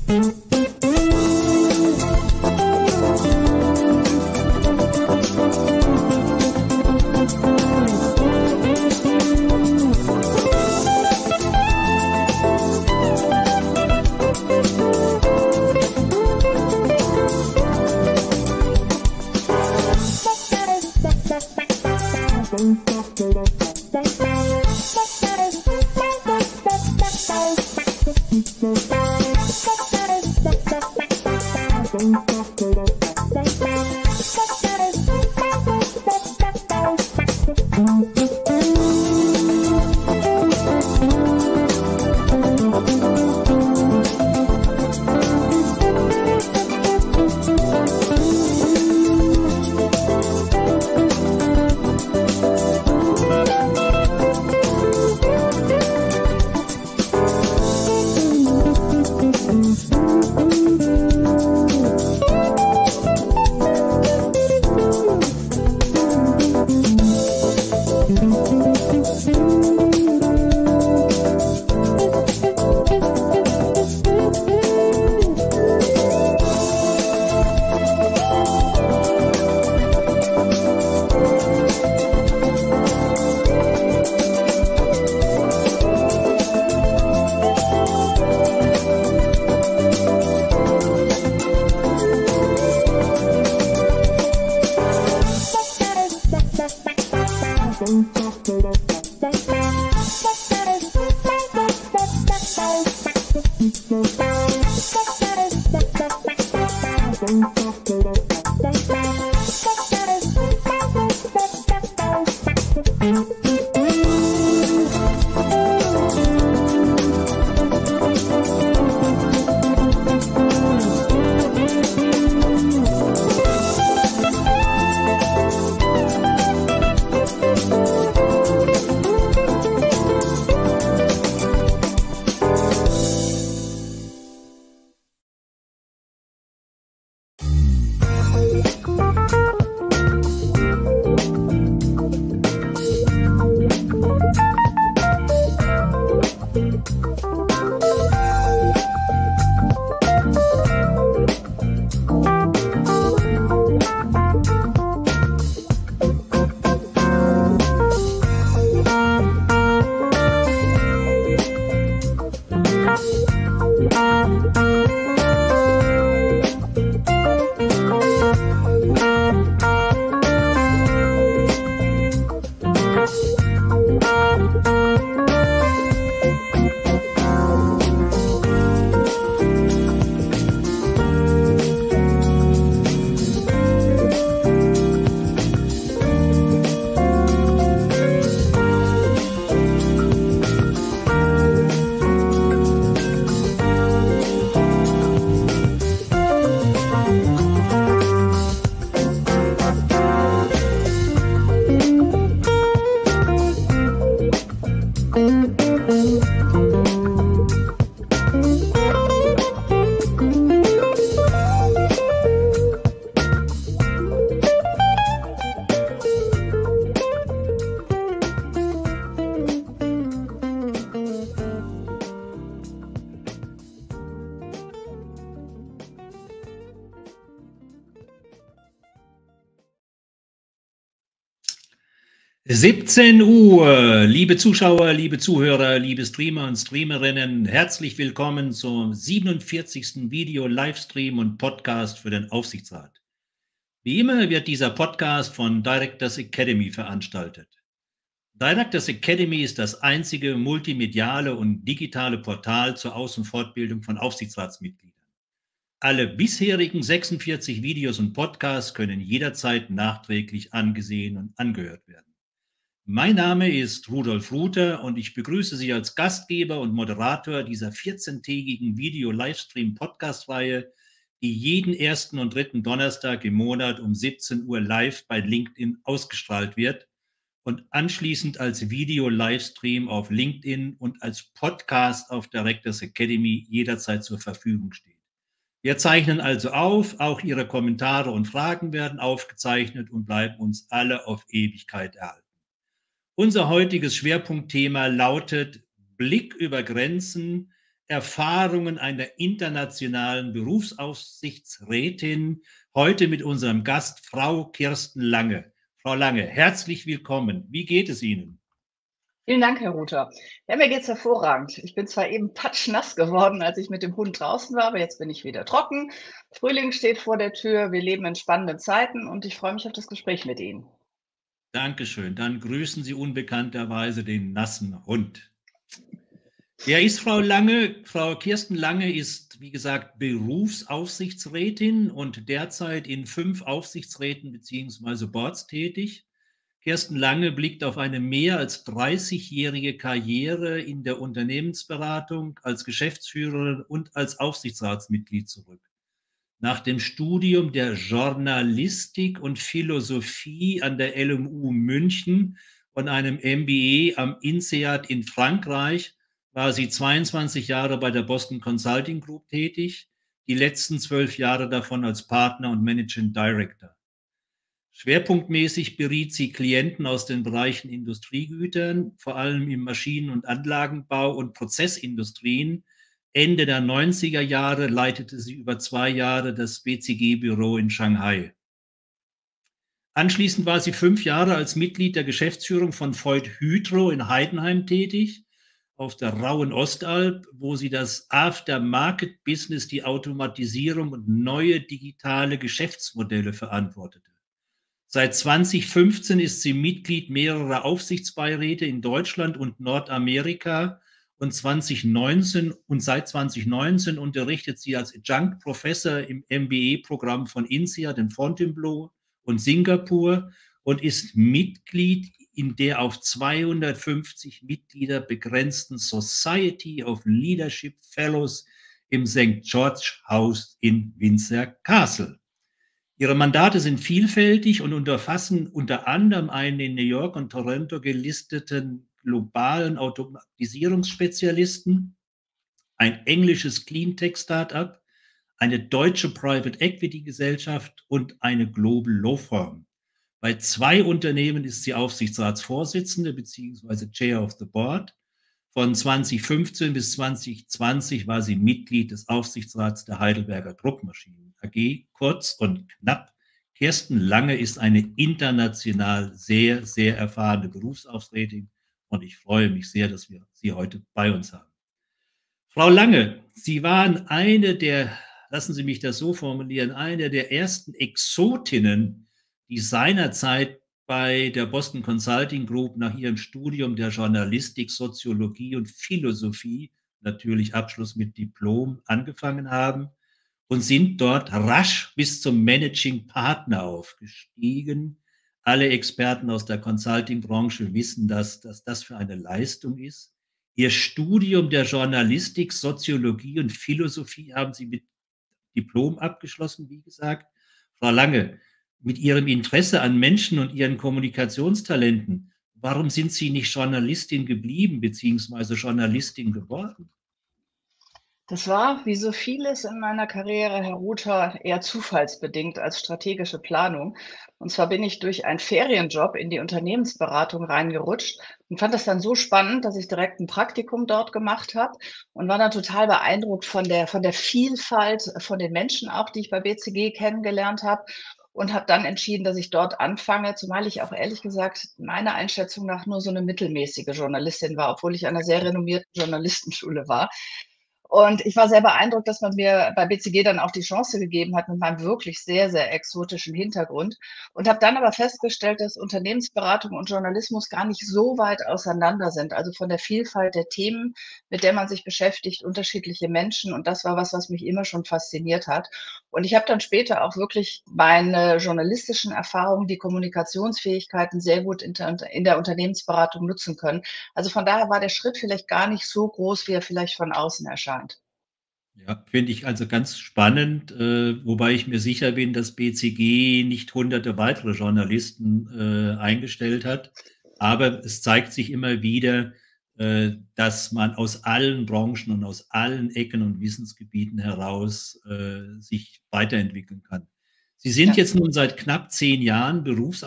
17 Uhr, liebe Zuschauer, liebe Zuhörer, liebe Streamer und Streamerinnen, herzlich willkommen zum 47. Video-Livestream und Podcast für den Aufsichtsrat. Wie immer wird dieser Podcast von Directors Academy veranstaltet. Directors Academy ist das einzige multimediale und digitale Portal zur Aus- und Fortbildung von Aufsichtsratsmitgliedern. Alle bisherigen 46 Videos und Podcasts können jederzeit nachträglich angesehen und angehört werden. Mein Name ist Rudolf Ruther und ich begrüße Sie als Gastgeber und Moderator dieser 14-tägigen Video-Livestream-Podcast-Reihe, die jeden ersten und dritten Donnerstag im Monat um 17 Uhr live bei LinkedIn ausgestrahlt wird und anschließend als Video-Livestream auf LinkedIn und als Podcast auf Directors Academy jederzeit zur Verfügung steht. Wir zeichnen also auf, auch Ihre Kommentare und Fragen werden aufgezeichnet und bleiben uns alle auf Ewigkeit erhalten. Unser heutiges Schwerpunktthema lautet Blick über Grenzen, Erfahrungen einer internationalen Berufsaufsichtsrätin. Heute mit unserem Gast, Frau Kirsten Lange. Frau Lange, herzlich willkommen. Wie geht es Ihnen? Vielen Dank, Herr Ruther. Ja, mir geht's hervorragend. Ich bin zwar eben patschnass geworden, als ich mit dem Hund draußen war, aber jetzt bin ich wieder trocken. Frühling steht vor der Tür. Wir leben in spannenden Zeiten und ich freue mich auf das Gespräch mit Ihnen. Dankeschön. Dann grüßen Sie unbekannterweise den nassen Hund. Wer ist Frau Lange? Frau Kirsten Lange ist, wie gesagt, Berufsaufsichtsrätin und derzeit in 5 Aufsichtsräten bzw. Boards tätig. Kirsten Lange blickt auf eine mehr als 30-jährige Karriere in der Unternehmensberatung als Geschäftsführerin und als Aufsichtsratsmitglied zurück. Nach dem Studium der Journalistik und Philosophie an der LMU München und einem MBA am INSEAD in Frankreich war sie 22 Jahre bei der Boston Consulting Group tätig, die letzten 12 Jahre davon als Partner und Managing Director. Schwerpunktmäßig beriet sie Klienten aus den Bereichen Industriegütern, vor allem im Maschinen- und Anlagenbau und Prozessindustrien. Ende der 90er Jahre leitete sie über 2 Jahre das BCG-Büro in Shanghai. Anschließend war sie 5 Jahre als Mitglied der Geschäftsführung von Voith Hydro in Heidenheim tätig, auf der rauen Ostalb, wo sie das Aftermarket-Business, die Automatisierung und neue digitale Geschäftsmodelle verantwortete. Seit 2015 ist sie Mitglied mehrerer Aufsichtsbeiräte in Deutschland und Nordamerika und seit 2019 unterrichtet sie als Adjunct Professor im MBA-Programm von INSEAD in Fontainebleau und Singapur und ist Mitglied in der auf 250 Mitglieder begrenzten Society of Leadership Fellows im St. George House in Windsor Castle. Ihre Mandate sind vielfältig und umfassen unter anderem einen in New York und Toronto gelisteten globalen Automatisierungsspezialisten, ein englisches Cleantech-Startup, eine deutsche Private Equity Gesellschaft und eine Global Law Firm. Bei 2 Unternehmen ist sie Aufsichtsratsvorsitzende bzw. Chair of the Board. Von 2015 bis 2020 war sie Mitglied des Aufsichtsrats der Heidelberger Druckmaschinen AG. Kurz und knapp, Kirsten Lange ist eine international sehr, sehr erfahrene Berufsaufsichtsrätin und ich freue mich sehr, dass wir sie heute bei uns haben. Frau Lange, Sie waren eine der, lassen Sie mich das so formulieren, eine der ersten Exotinnen, die seinerzeit bei der Boston Consulting Group nach ihrem Studium der Journalistik, Soziologie und Philosophie, natürlich Abschluss mit Diplom, angefangen haben und sind dort rasch bis zum Managing Partner aufgestiegen. Alle Experten aus der Consulting-Branche wissen, dass das für eine Leistung ist. Ihr Studium der Journalistik, Soziologie und Philosophie haben Sie mit Diplom abgeschlossen, wie gesagt. Frau Lange, mit Ihrem Interesse an Menschen und Ihren Kommunikationstalenten, warum sind Sie nicht Journalistin geblieben bzw. Journalistin geworden? Das war, wie so vieles in meiner Karriere, Herr Ruther, eher zufallsbedingt als strategische Planung. Und zwar bin ich durch einen Ferienjob in die Unternehmensberatung reingerutscht und fand das dann so spannend, dass ich direkt ein Praktikum dort gemacht habe und war dann total beeindruckt von der Vielfalt von den Menschen auch, die ich bei BCG kennengelernt habe und habe dann entschieden, dass ich dort anfange, zumal ich auch ehrlich gesagt meiner Einschätzung nach nur so eine mittelmäßige Journalistin war, obwohl ich an einer sehr renommierten Journalistenschule war. Und ich war sehr beeindruckt, dass man mir bei BCG dann auch die Chance gegeben hat mit meinem wirklich sehr, sehr exotischen Hintergrund und habe dann aber festgestellt, dass Unternehmensberatung und Journalismus gar nicht so weit auseinander sind. Also von der Vielfalt der Themen, mit der man sich beschäftigt, unterschiedliche Menschen. Und das war was, was mich immer schon fasziniert hat. Und ich habe dann später auch wirklich meine journalistischen Erfahrungen, die Kommunikationsfähigkeiten sehr gut in der Unternehmensberatung nutzen können. Also von daher war der Schritt vielleicht gar nicht so groß, wie er vielleicht von außen erscheint. Ja, finde ich also ganz spannend, wobei ich mir sicher bin, dass BCG nicht hunderte weitere Journalisten eingestellt hat. Aber es zeigt sich immer wieder, dass man aus allen Branchen und aus allen Ecken und Wissensgebieten heraus sich weiterentwickeln kann. Sie sind Ja. jetzt nun seit knapp 10 Jahren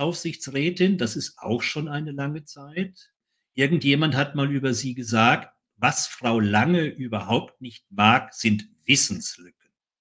Berufsaufsichtsrätin. Das ist auch schon eine lange Zeit. Irgendjemand hat mal über Sie gesagt, was Frau Lange überhaupt nicht mag, sind Wissenslücken.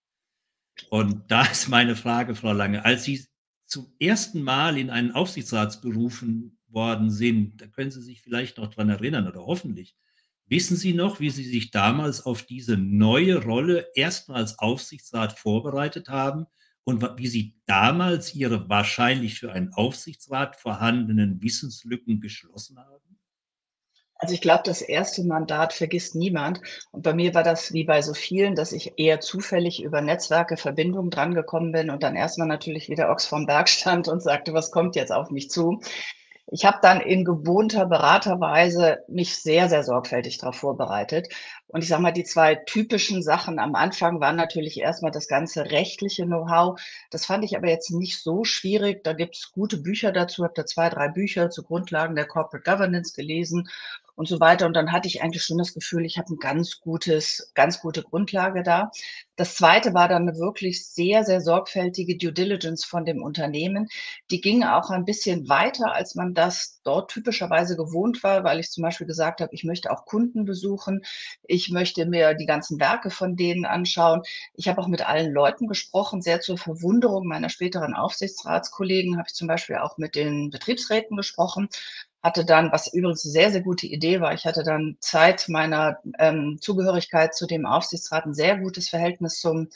Und da ist meine Frage, Frau Lange, als Sie zum ersten Mal in einen Aufsichtsrat berufen worden sind, da können Sie sich vielleicht noch dran erinnern oder hoffentlich. Wissen Sie noch, wie Sie sich damals auf diese neue Rolle erstmal als Aufsichtsrat vorbereitet haben und wie Sie damals Ihre wahrscheinlich für einen Aufsichtsrat vorhandenen Wissenslücken geschlossen haben? Also ich glaube, das erste Mandat vergisst niemand. Und bei mir war das wie bei so vielen, dass ich eher zufällig über Netzwerke, Verbindungen drangekommen bin und dann erstmal natürlich wieder Ochs vom Berg stand und sagte, was kommt jetzt auf mich zu? Ich habe dann in gewohnter Beraterweise mich sehr, sehr sorgfältig darauf vorbereitet. Und ich sage mal, die 2 typischen Sachen am Anfang waren natürlich erstmal das ganze rechtliche Know-how. Das fand ich aber jetzt nicht so schwierig. Da gibt's gute Bücher dazu, habe da 2, 3 Bücher zu Grundlagen der Corporate Governance gelesen und so weiter. Und dann hatte ich eigentlich schon das Gefühl, ich habe 'n ganz gute Grundlage da. Das Zweite war dann 'ne wirklich sehr, sehr sorgfältige Due Diligence von dem Unternehmen. Die ging auch ein bisschen weiter, als man das dort typischerweise gewohnt war, weil ich zum Beispiel gesagt habe, ich möchte auch Kunden besuchen. Ich möchte mir die ganzen Werke von denen anschauen. Ich habe auch mit allen Leuten gesprochen, sehr zur Verwunderung meiner späteren Aufsichtsratskollegen habe ich zum Beispiel auch mit den Betriebsräten gesprochen, hatte dann, was übrigens eine sehr, sehr gute Idee war, ich hatte dann Zeit meiner, Zugehörigkeit zu dem Aufsichtsrat ein sehr gutes Verhältnis zum,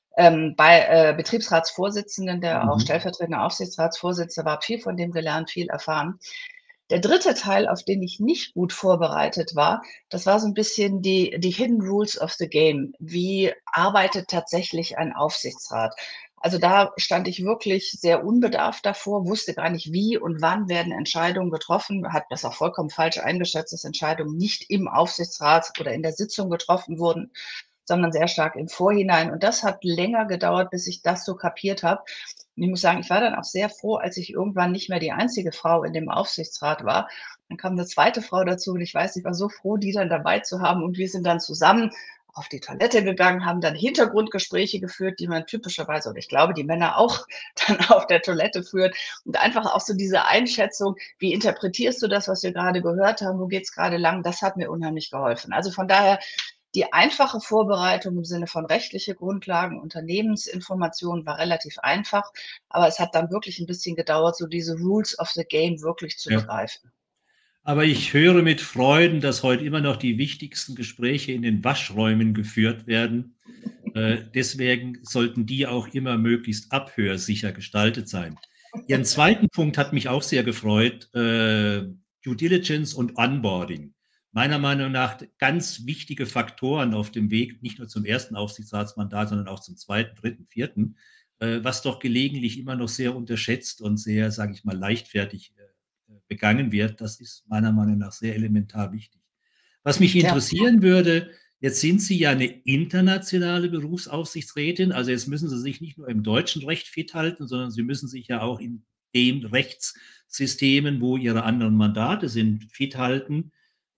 Betriebsratsvorsitzenden, der auch Mhm. stellvertretender Aufsichtsratsvorsitzender war, habe viel von dem gelernt, viel erfahren. Der dritte Teil, auf den ich nicht gut vorbereitet war, das war so ein bisschen die Hidden Rules of the Game. Wie arbeitet tatsächlich ein Aufsichtsrat? Also, da stand ich wirklich sehr unbedarft davor, wusste gar nicht, wie und wann werden Entscheidungen getroffen, hat das auch vollkommen falsch eingeschätzt, dass Entscheidungen nicht im Aufsichtsrat oder in der Sitzung getroffen wurden, sondern sehr stark im Vorhinein. Und das hat länger gedauert, bis ich das so kapiert habe. Und ich muss sagen, ich war dann auch sehr froh, als ich irgendwann nicht mehr die einzige Frau in dem Aufsichtsrat war. Dann kam eine zweite Frau dazu und ich weiß, ich war so froh, die dann dabei zu haben. Und wir sind dann zusammen auf die Toilette gegangen, haben dann Hintergrundgespräche geführt, die man typischerweise, oder ich glaube, die Männer auch dann auf der Toilette führt. Und einfach auch so diese Einschätzung, wie interpretierst du das, was wir gerade gehört haben, wo geht's gerade lang, das hat mir unheimlich geholfen. Also von daher die einfache Vorbereitung im Sinne von rechtliche Grundlagen, Unternehmensinformation war relativ einfach, aber es hat dann wirklich 'n bisschen gedauert, so diese Rules of the game wirklich zu Ja. begreifen. Aber ich höre mit Freuden, dass heute immer noch die wichtigsten Gespräche in den Waschräumen geführt werden. Deswegen sollten die auch immer möglichst abhörsicher gestaltet sein. Ihren zweiten Punkt hat mich auch sehr gefreut, Due Diligence und Onboarding. Meiner Meinung nach ganz wichtige Faktoren auf dem Weg, nicht nur zum ersten Aufsichtsratsmandat, sondern auch zum zweiten, dritten, vierten, was doch gelegentlich immer noch sehr unterschätzt und sehr, sage ich mal, leichtfertig begangen wird. Das ist meiner Meinung nach sehr elementar wichtig. Was mich Ja. interessieren würde, jetzt sind Sie ja eine internationale Berufsaufsichtsrätin, also jetzt müssen Sie sich nicht nur im deutschen Recht fit halten, sondern Sie müssen sich ja auch in den Rechtssystemen, wo Ihre anderen Mandate sind, fit halten.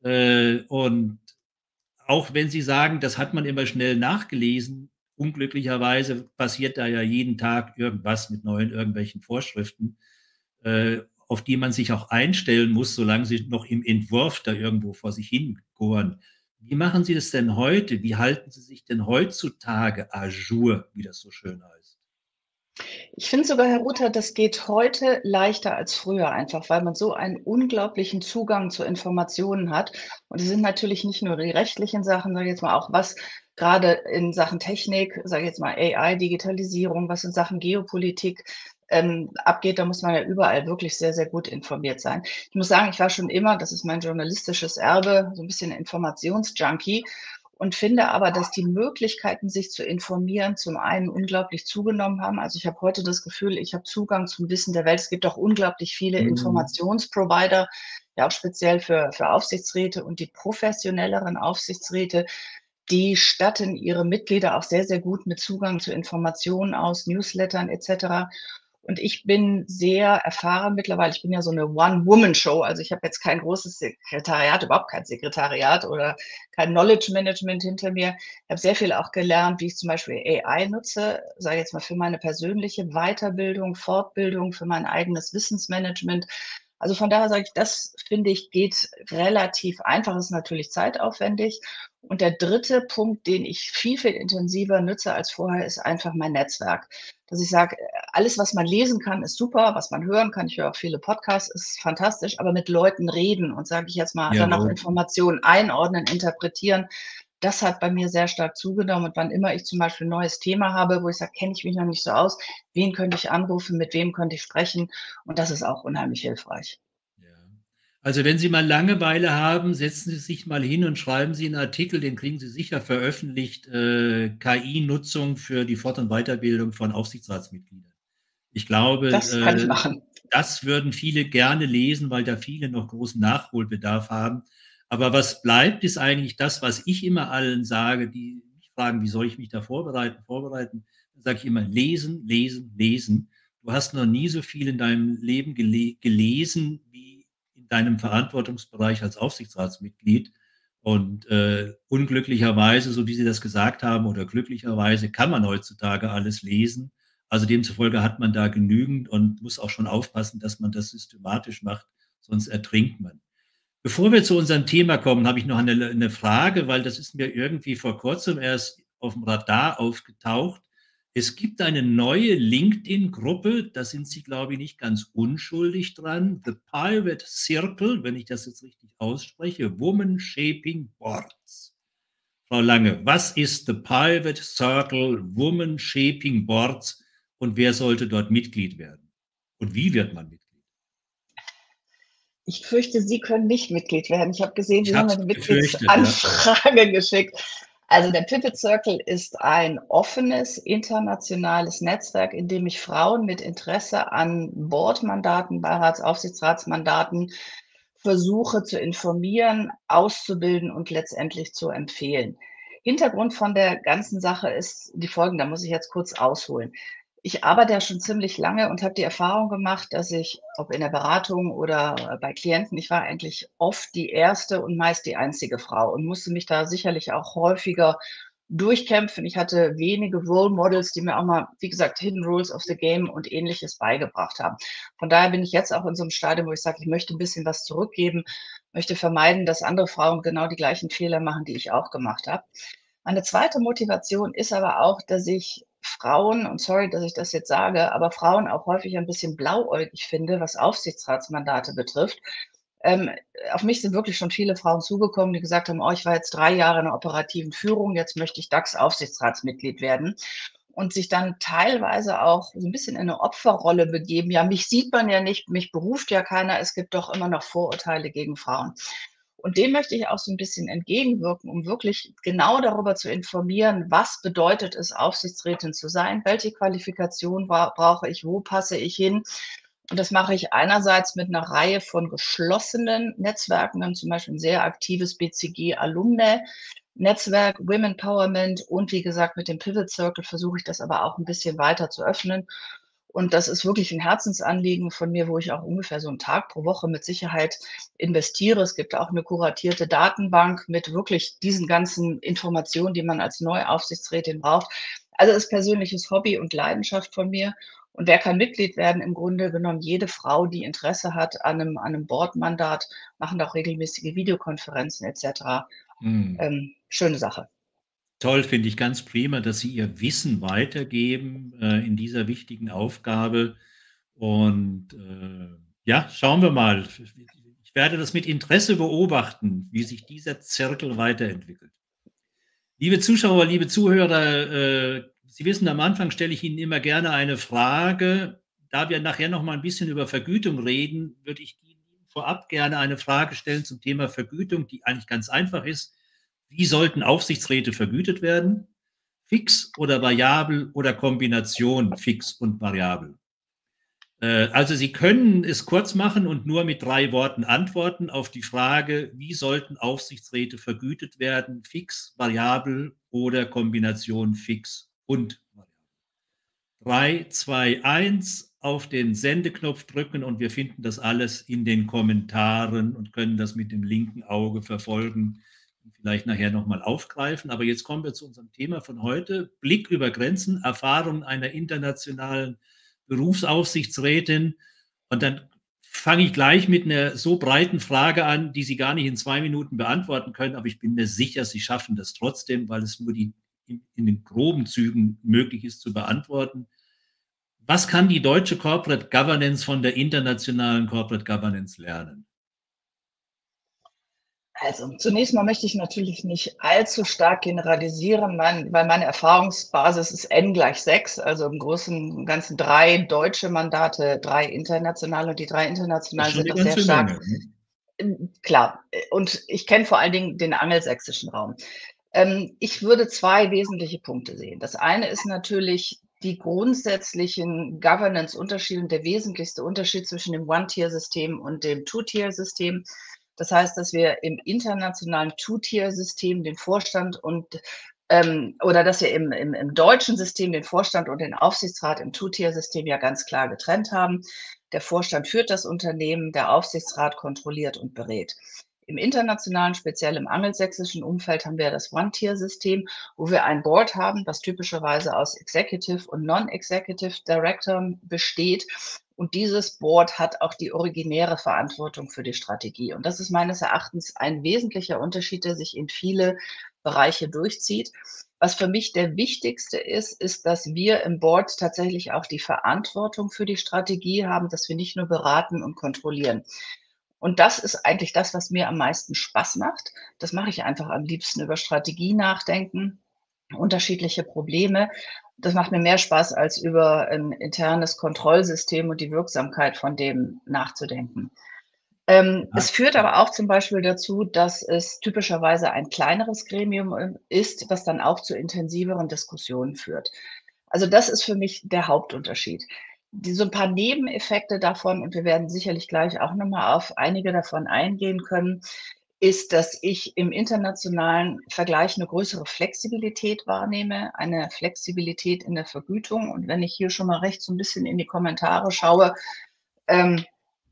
Und auch wenn Sie sagen, das hat man immer schnell nachgelesen, unglücklicherweise passiert da ja jeden Tag irgendwas mit neuen irgendwelchen Vorschriften, auf die man sich auch einstellen muss, solange sie noch im Entwurf da irgendwo vor sich hin gären. Wie machen Sie das denn heute? Wie halten Sie sich denn heutzutage à jour, wie das so schön heißt? Ich finde sogar, Herr Ruther, das geht heute leichter als früher einfach, weil man so einen unglaublichen Zugang zu Informationen hat. Und es sind natürlich nicht nur die rechtlichen Sachen, sage ich jetzt mal, auch was gerade in Sachen Technik, sage ich jetzt mal AI, Digitalisierung, was in Sachen Geopolitik abgeht, da muss man ja überall wirklich sehr, sehr gut informiert sein. Ich muss sagen, ich war schon immer, das ist mein journalistisches Erbe, so ein bisschen Informationsjunkie und finde aber, dass die Möglichkeiten, sich zu informieren, zum einen unglaublich zugenommen haben. Also, ich habe heute das Gefühl, ich habe Zugang zum Wissen der Welt. Es gibt auch unglaublich viele Mhm. Informationsprovider, ja auch speziell für Aufsichtsräte und die professionelleren Aufsichtsräte, die statten ihre Mitglieder auch sehr, sehr gut mit Zugang zu Informationen aus, Newslettern et cetera. Und ich bin sehr erfahren mittlerweile. Ich bin ja so eine One-Woman-Show. Also, ich habe jetzt kein großes Sekretariat, überhaupt kein Sekretariat oder kein Knowledge Management hinter mir. Ich habe sehr viel auch gelernt, wie ich zum Beispiel AI nutze, sage jetzt mal für meine persönliche Weiterbildung, Fortbildung, für mein eigenes Wissensmanagement. Also von daher sage ich, das finde ich, geht relativ einfach, ist natürlich zeitaufwendig. Und der dritte Punkt, den ich viel, viel intensiver nutze als vorher, ist einfach mein Netzwerk. Dass ich sage, alles, was man lesen kann, ist super, was man hören kann, ich höre auch viele Podcasts, ist fantastisch, aber mit Leuten reden und, sage ich jetzt mal, dann auch Jawohl. Informationen einordnen, interpretieren, das hat bei mir sehr stark zugenommen. Und wann immer ich zum Beispiel 'n neues Thema habe, wo ich sage: „Kenne ich mich noch nicht so aus, wen könnte ich anrufen, mit wem könnte ich sprechen?“ Und das ist auch unheimlich hilfreich. Ja. Also, wenn Sie mal Langeweile haben, setzen Sie sich mal hin und schreiben Sie 'n Artikel, den kriegen Sie sicher veröffentlicht, KI-Nutzung für die Fort und Weiterbildung von Aufsichtsratsmitgliedern. Ich glaube, Das kann ich machen. das würden viele gerne lesen, weil da viele noch großen Nachholbedarf haben. Aber was bleibt, ist eigentlich das, was ich immer allen sage, die mich fragen: „Wie soll ich mich da vorbereiten?“ Dann sage ich immer: „Lesen, lesen, lesen.“ Du hast noch nie so viel in deinem Leben gelesen wie in deinem Verantwortungsbereich als Aufsichtsratsmitglied. Und, unglücklicherweise, so wie Sie das gesagt haben, oder glücklicherweise kann man heutzutage alles lesen. Also demzufolge hat man da genügend und muss auch schon aufpassen, dass man das systematisch macht, sonst ertrinkt man. Bevor wir zu unserem Thema kommen, habe ich noch eine Frage, weil das ist mir irgendwie vor Kurzem erst auf dem Radar aufgetaucht. Es gibt eine neue LinkedIn-Gruppe, da sind Sie, glaube ich, nicht ganz unschuldig dran. The Private Circle, wenn ich das jetzt richtig ausspreche, Woman Shaping Boards. Frau Lange, was ist The Private Circle Woman Shaping Boards und wer sollte dort Mitglied werden? Und wie wird man Mitglied? Ich fürchte, Sie können nicht Mitglied werden. Ich habe gesehen, Ich Sie habe haben es eine befürchtet, ja. Mitgliedsanfrage geschickt. Also der Pivot Circle ist ein offenes internationales Netzwerk, in dem ich Frauen mit Interesse an Boardmandaten, Aufsichtsratsmandaten versuche zu informieren, auszubilden und letztendlich zu empfehlen. Hintergrund von der ganzen Sache ist die folgende, da muss ich jetzt kurz ausholen. Ich arbeite ja schon ziemlich lange und habe die Erfahrung gemacht, dass ich, ob in der Beratung oder bei Klienten, ich war eigentlich oft die erste und meist die einzige Frau und musste mich da sicherlich auch häufiger durchkämpfen. Ich hatte wenige Role Models, die mir auch mal, wie gesagt, Hidden Rules of the Game und Ähnliches beigebracht haben. Von daher bin ich jetzt auch in so einem Stadium, wo ich sage, ich möchte ein bisschen was zurückgeben, möchte vermeiden, dass andere Frauen genau die gleichen Fehler machen, die ich auch gemacht habe. Meine zweite Motivation ist aber auch, dass ich Frauen, und sorry, dass ich das jetzt sage, aber Frauen auch häufig ein bisschen blauäugig finde, was Aufsichtsratsmandate betrifft. Ähm, auf mich sind wirklich schon viele Frauen zugekommen, die gesagt haben: „Oh, ich war jetzt 3 Jahre in der operativen Führung, jetzt möchte ich DAX-Aufsichtsratsmitglied werden.“ Und sich dann teilweise auch so ein bisschen in eine Opferrolle begeben: „Ja, mich sieht man ja nicht, mich beruft ja keiner, es gibt doch immer noch Vorurteile gegen Frauen.“ Und dem möchte ich auch so ein bisschen entgegenwirken, um wirklich genau darüber zu informieren, was bedeutet es, Aufsichtsrätin zu sein? Welche Qualifikation brauche ich? Wo passe ich hin? Und das mache ich einerseits mit einer Reihe von geschlossenen Netzwerken. Wir haben zum Beispiel ein sehr aktives BCG-Alumne-Netzwerk, Women Empowerment, und wie gesagt, mit dem Pivot Circle versuche ich das aber auch ein bisschen weiter zu öffnen. Und das ist wirklich ein Herzensanliegen von mir, wo ich auch ungefähr so einen Tag pro Woche mit Sicherheit investiere. Es gibt auch eine kuratierte Datenbank mit wirklich diesen ganzen Informationen, die man als neue Aufsichtsrätin braucht. Also, ist persönliches Hobby und Leidenschaft von mir. Und wer kann Mitglied werden? Im Grunde genommen jede Frau, die Interesse hat an 'nem Boardmandat, machen da auch regelmäßige Videokonferenzen et cetera. Mhm. Schöne Sache. Toll, finde ich ganz prima, dass Sie Ihr Wissen weitergeben, in dieser wichtigen Aufgabe. Und, ja, schauen wir mal. Ich werde das mit Interesse beobachten, wie sich dieser Zirkel weiterentwickelt. Liebe Zuschauer, liebe Zuhörer, Sie wissen, am Anfang stelle ich Ihnen immer gerne eine Frage. Da wir nachher noch mal ein bisschen über Vergütung reden, würde ich Ihnen vorab gerne eine Frage stellen zum Thema Vergütung, die eigentlich ganz einfach ist. Wie sollten Aufsichtsräte vergütet werden? Fix oder variabel oder Kombination fix und variabel? Also Sie können es kurz machen und nur mit 3 Worten antworten auf die Frage: „Wie sollten Aufsichtsräte vergütet werden? Fix, variabel oder Kombination fix und variabel?“ 3, 2, 1, auf den Sendeknopf drücken und wir finden das alles in den Kommentaren und können das mit dem linken Auge verfolgen und vielleicht nachher noch mal aufgreifen. Aber jetzt kommen wir zu unserem Thema von heute: Blick über Grenzen, Erfahrung einer internationalen Berufsaufsichtsrätin. Und dann fange ich gleich mit einer so breiten Frage an, die Sie gar nicht in 2 Minuten beantworten können, aber ich bin mir sicher, Sie schaffen das trotzdem, weil es nur in den groben Zügen möglich ist zu beantworten. Was kann die deutsche Corporate Governance von der internationalen Corporate Governance lernen? Also zunächst mal möchte ich natürlich nicht allzu stark generalisieren, weil meine Erfahrungsbasis ist N gleich 6, also im Großen und Ganzen 3 deutsche Mandate, 3 internationale, und die 3 Das ist internationalen schon sind eine auch sehr ganze stark. Menge, ne? Klar, und ich kenne vor allen Dingen den angelsächsischen Raum. Ich würde 2 wesentliche Punkte sehen. Das eine ist natürlich die grundsätzlichen Governance-Unterschiede und der wesentlichste Unterschied zwischen dem One-Tier-System und dem Two-Tier-System. Das heißt, dass wir im internationalen Two-Tier-System den Vorstand und oder dass wir im deutschen System den Vorstand und den Aufsichtsrat im Two-Tier-System ja ganz klar getrennt haben. Der Vorstand führt das Unternehmen, der Aufsichtsrat kontrolliert und berät. Im internationalen, speziell im angelsächsischen Umfeld, haben wir das One-Tier-System, wo wir ein Board haben, das typischerweise aus Executive und Non-Executive Directors besteht. Und dieses Board hat auch die originäre Verantwortung für die Strategie. Und das ist meines Erachtens ein wesentlicher Unterschied, der sich in viele Bereiche durchzieht. Was für mich der wichtigste ist, ist, dass wir im Board tatsächlich auch die Verantwortung für die Strategie haben, dass wir nicht nur beraten und kontrollieren. Und das ist eigentlich das, was mir am meisten Spaß macht. Das mache ich einfach am liebsten, über Strategie nachdenken, unterschiedliche Probleme. Das macht mir mehr Spaß, als über ein internes Kontrollsystem und die Wirksamkeit von dem nachzudenken. Es Ja, führt aber auch zum Beispiel dazu, dass es typischerweise ein kleineres Gremium ist, was dann auch zu intensiveren Diskussionen führt. Also das ist für mich der Hauptunterschied. So ein paar Nebeneffekte davon, und wir werden sicherlich gleich auch noch mal auf einige davon eingehen können, ist, dass ich im internationalen Vergleich eine größere Flexibilität wahrnehme, eine Flexibilität in der Vergütung. Und wenn ich hier schon mal rechts so ein bisschen in die Kommentare schaue, ähm,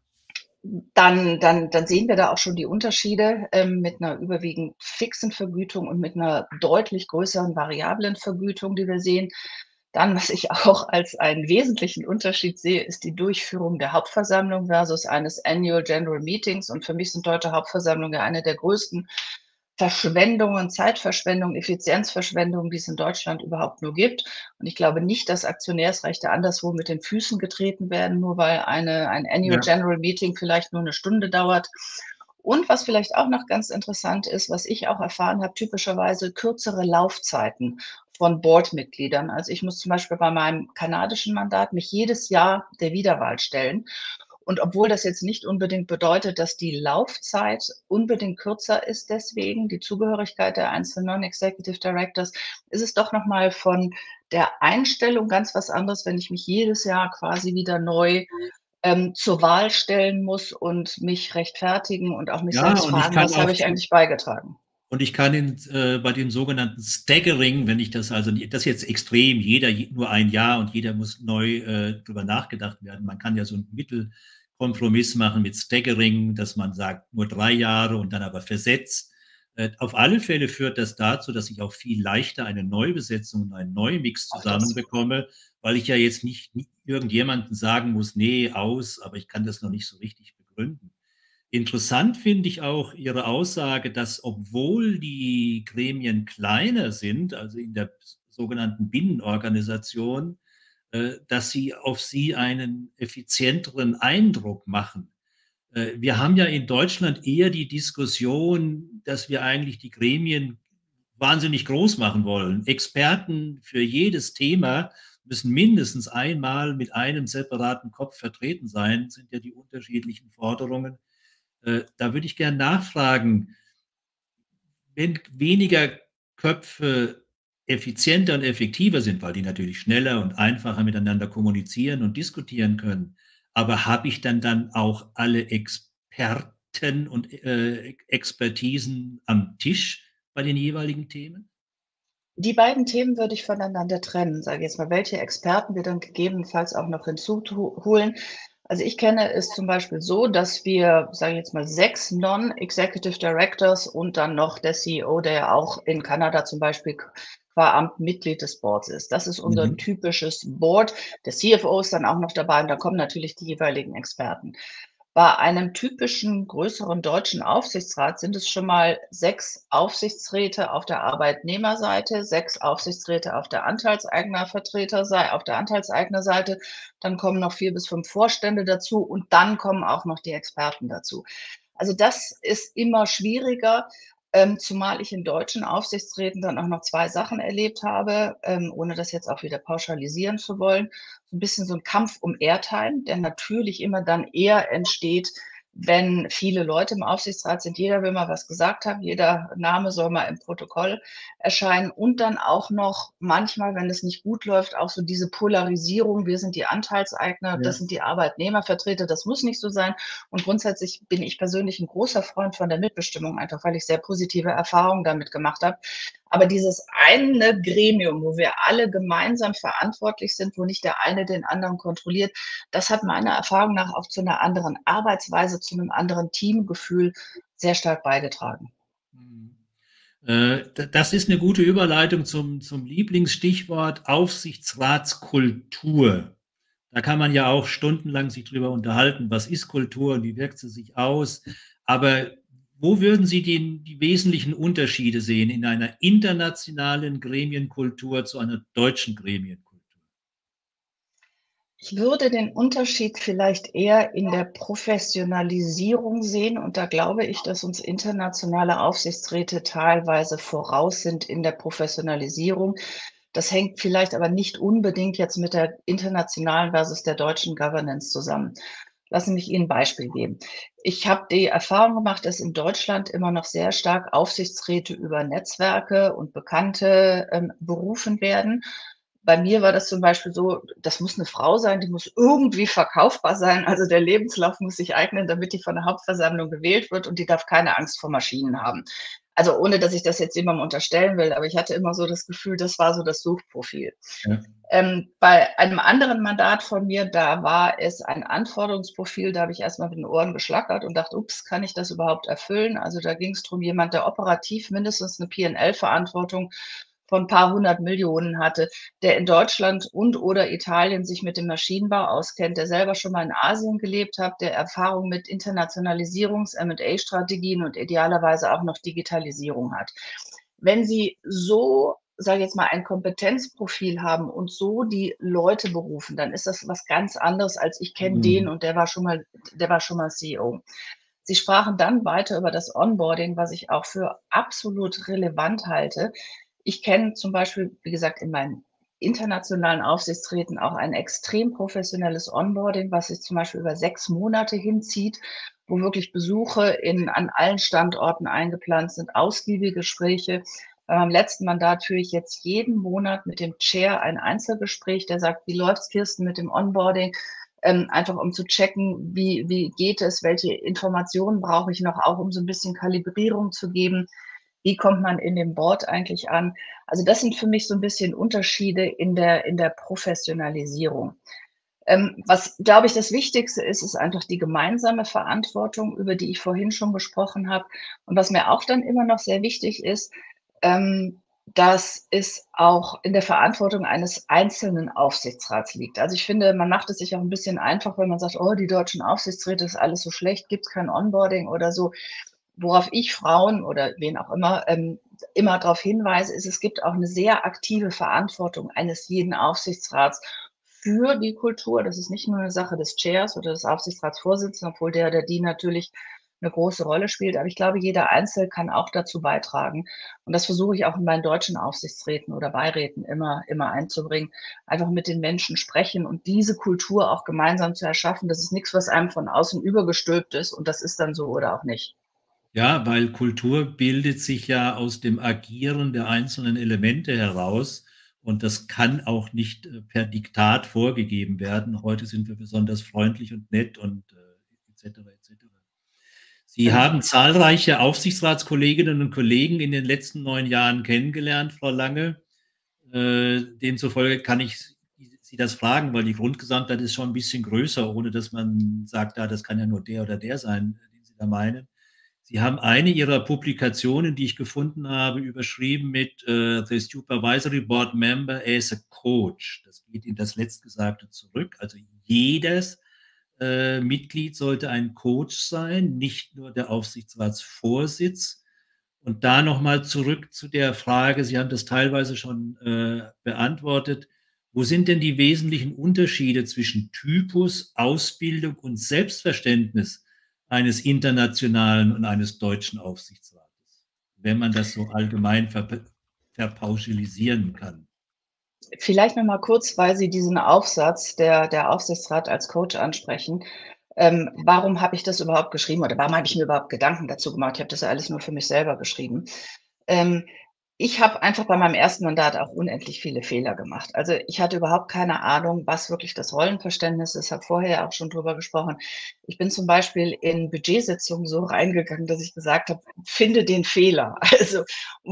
dann sehen wir da auch schon die Unterschiede, mit einer überwiegend fixen Vergütung und mit einer deutlich größeren variablen Vergütung, die wir sehen. Dann, was ich auch als einen wesentlichen Unterschied sehe, ist die Durchführung der Hauptversammlung versus eines Annual General Meetings. Und für mich sind deutsche Hauptversammlungen ja eine der größten Verschwendungen, Zeitverschwendung, Effizienzverschwendung, die es in Deutschland überhaupt nur gibt. Und ich glaube nicht, dass Aktionärsrechte anderswo mit den Füßen getreten werden, nur weil ein Annual ja, General Meeting vielleicht nur eine Stunde dauert. Und was vielleicht auch noch ganz interessant ist, was ich auch erfahren habe, typischerweise kürzere Laufzeiten von Boardmitgliedern. Also ich muss zum Beispiel bei meinem kanadischen Mandat mich jedes Jahr der Wiederwahl stellen. Und obwohl das jetzt nicht unbedingt bedeutet, dass die Laufzeit unbedingt kürzer ist deswegen, die Zugehörigkeit der einzelnen Non-Executive Directors, ist es doch noch mal von der Einstellung ganz was anderes, wenn ich mich jedes Jahr quasi wieder neu, zur Wahl stellen muss und mich rechtfertigen und auch mich ja, selbst fragen: „Was habe ich eigentlich beigetragen?“ und ich kann bei dem sogenannten Staggering, wenn ich das also, das ist jetzt extrem, nur ein Jahr und jeder muss neu drüber nachgedacht werden. Man kann ja so einen Mittelkompromiss machen mit Staggering, dass man sagt, nur 3 Jahre und dann aber versetzt. Auf alle Fälle führt das dazu, dass ich auch viel leichter eine Neubesetzung und einen Neumix Auch das. zusammenbekomme, weil ich ja jetzt nicht irgendjemanden sagen muss, nee, aus, aber ich kann das noch nicht so richtig begründen. Interessant finde ich auch Ihre Aussage, dass, obwohl die Gremien kleiner sind, also in der sogenannten Binnenorganisation, dass sie auf Sie einen effizienteren Eindruck machen. Wir haben ja in Deutschland eher die Diskussion, dass wir eigentlich die Gremien wahnsinnig groß machen wollen. Experten für jedes Thema müssen mindestens einmal mit einem separaten Kopf vertreten sein, sind ja die unterschiedlichen Forderungen. Da würde ich gern nachfragen, wenn weniger Köpfe effizienter und effektiver sind, weil die natürlich schneller und einfacher miteinander kommunizieren und diskutieren können, aber habe ich dann auch alle Experten und, Expertisen am Tisch bei den jeweiligen Themen? Die beiden Themen würde ich voneinander trennen, sage ich jetzt mal, welche Experten wir dann gegebenenfalls auch noch holen. Also ich kenne es zum Beispiel so, dass wir, sage ich jetzt mal, 6 Non-Executive Directors und dann noch der CEO, der ja auch in Kanada zum Beispiel qua Amt Mitglied des Boards ist. Das ist unser Mhm. typisches Board. Der CFO ist dann auch noch dabei und da kommen natürlich die jeweiligen Experten. Bei einem typischen größeren deutschen Aufsichtsrat sind es schon mal 6 Aufsichtsräte auf der Arbeitnehmerseite, 6 Aufsichtsräte auf der Anteilseignerseite. Dann kommen noch 4 bis 5 Vorstände dazu und dann kommen auch noch die Experten dazu. Also, das ist immer schwieriger, zumal ich in deutschen Aufsichtsräten dann auch noch 2 Sachen erlebt habe, ohne das jetzt auch wieder pauschalisieren zu wollen. So 'n bisschen so 'n Kampf um Airtime, der natürlich immer dann eher entsteht, wenn viele Leute im Aufsichtsrat sind. Jeder will mal was gesagt haben, jeder Name soll mal im Protokoll erscheinen und dann auch noch manchmal, wenn es nicht gut läuft, auch so diese Polarisierung: „Wir sind die Anteilseigner, das Ja. sind die Arbeitnehmervertreter.“ Das muss nicht so sein. Und grundsätzlich bin ich persönlich 'n großer Freund von der Mitbestimmung, einfach weil ich sehr positive Erfahrungen damit gemacht habe. Aber dieses eine Gremium, wo wir alle gemeinsam verantwortlich sind, wo nicht der eine den anderen kontrolliert, das hat meiner Erfahrung nach auch zu 'ner anderen Arbeitsweise, zu 'nem anderen Teamgefühl sehr stark beigetragen. Mhm. Das ist eine gute Überleitung zum Lieblingsstichwort Aufsichtsratskultur. Da kann man ja auch stundenlang sich drüber unterhalten, was ist Kultur und wie wirkt sie sich aus? Aber wo würden Sie die wesentlichen Unterschiede sehen in einer internationalen Gremienkultur zu einer deutschen Gremienkultur? Ich würde den Unterschied vielleicht eher in der Professionalisierung sehen und da glaube ich, dass uns internationale Aufsichtsräte teilweise voraus sind in der Professionalisierung. Das hängt vielleicht aber nicht unbedingt jetzt mit der internationalen versus der deutschen Governance zusammen. Lassen Sie mich Ihnen 'n Beispiel geben. Ich habe die Erfahrung gemacht, dass in Deutschland immer noch sehr stark Aufsichtsräte über Netzwerke und Bekannte, berufen werden. Bei mir war das zum Beispiel so, das muss 'ne Frau sein, die muss irgendwie verkaufbar sein. Also, der Lebenslauf muss sich eignen, damit die von der Hauptversammlung gewählt wird und die darf keine Angst vor Maschinen haben. Also, ohne dass ich das jetzt jemandem unterstellen will, aber ich hatte immer so das Gefühl, das war so das Suchprofil. Ja. Bei einem anderen Mandat von mir, da war es ein Anforderungsprofil, da habe ich erst mal mit den Ohren geschlackert und dachte: „Ups, kann ich das überhaupt erfüllen?“ Also, da ging's drum, jemand, der operativ mindestens 'ne P&L-Verantwortung von paar 100 Millionen hatte, der in Deutschland und/oder Italien sich mit dem Maschinenbau auskennt, der selber schon mal in Asien gelebt hat, der Erfahrung mit Internationalisierungs M&A-Strategien und idealerweise auch noch Digitalisierung hat. Wenn Sie so, sage ich jetzt mal, ein Kompetenzprofil haben und so die Leute berufen, dann ist das was ganz anderes, als ich kenne den Mhm. und der war schon mal CEO. Sie sprachen dann weiter über das Onboarding, was ich auch für absolut relevant halte. Ich kenne zum Beispiel, wie gesagt, in meinen internationalen Aufsichtsräten auch ein extrem professionelles Onboarding, was sich zum Beispiel über 6 Monate hinzieht, wo wirklich Besuche an allen Standorten eingeplant sind, ausgiebige Gespräche. Bei meinem letzten Mandat führe ich jetzt jeden Monat mit dem Chair ein Einzelgespräch, der sagt: „Wie läuft's, Kirsten, mit dem Onboarding?“ Einfach um zu checken, wie geht es, welche Informationen brauche ich noch, auch um so 'n bisschen Kalibrierung zu geben. Wie kommt man in dem Board eigentlich an? Also, das sind für mich so 'n bisschen Unterschiede in der Professionalisierung. Was, glaube ich, das Wichtigste ist, ist einfach die gemeinsame Verantwortung, über die ich vorhin schon gesprochen habe. Und was mir auch dann immer noch sehr wichtig ist, dass es auch in der Verantwortung eines einzelnen Aufsichtsrats liegt. Also, ich finde, man macht es sich auch 'n bisschen einfach, wenn man sagt: „Oh, die deutschen Aufsichtsräte, ist alles so schlecht, gibt's kein Onboarding oder so.“ Worauf ich Frauen oder wen auch immer drauf hinweise, ist, es gibt auch 'ne sehr aktive Verantwortung eines jeden Aufsichtsrats für die Kultur. Das ist nicht nur 'ne Sache des Chairs oder des Aufsichtsratsvorsitzenden, obwohl der oder die natürlich 'ne große Rolle spielt. Aber ich glaube, jeder Einzelne kann auch dazu beitragen. Und das versuche ich auch in meinen deutschen Aufsichtsräten oder Beiräten immer einzubringen. Einfach mit den Menschen sprechen und diese Kultur auch gemeinsam zu erschaffen. Das ist nix, was einem von außen übergestülpt ist und das ist dann so oder auch nicht. Ja, weil Kultur bildet sich ja aus dem Agieren der einzelnen Elemente heraus und das kann auch nicht, per Diktat vorgegeben werden. Heute sind wir besonders freundlich und nett und, et cetera, et cetera. Sie Ganz haben richtig. zahlreiche Aufsichtsratskolleginnen und Kollegen in den letzten 9 Jahren kennengelernt, Frau Lange. Demzufolge kann ich Sie das fragen, weil die Grundgesamtheit ist schon 'n bisschen größer, ohne dass man sagt: „Ja, das kann ja nur der oder der sein, den Sie da meinen.“ Sie haben eine Ihrer Publikationen, die ich gefunden habe, überschrieben mit, „The Supervisory Board Member as a Coach.“ Das geht in das Letztgesagte zurück. Also, jedes Mitglied sollte ein Coach sein, nicht nur der Aufsichtsratsvorsitz. Und da nochmal zurück zu der Frage, Sie haben das teilweise schon beantwortet. Wo sind denn die wesentlichen Unterschiede zwischen Typus, Ausbildung und Selbstverständnis eines internationalen und eines deutschen Aufsichtsrates, wenn man das so allgemein verpauschalisieren kann? Vielleicht noch mal kurz, weil Sie diesen Aufsatz, der Aufsichtsrat als Coach ansprechen. Warum habe ich das überhaupt geschrieben oder warum habe ich mir überhaupt Gedanken dazu gemacht? Ich habe das ja alles nur für mich selber geschrieben. Ähm, Ich habe einfach bei meinem ersten Mandat auch unendlich viele Fehler gemacht. Also, ich hatte überhaupt keine Ahnung, was wirklich das Rollenverständnis ist, habe vorher ja auch schon drüber gesprochen. Ich bin zum Beispiel in Budgetsitzungen so reingegangen, dass ich gesagt habe: „Finde den Fehler.“ Also,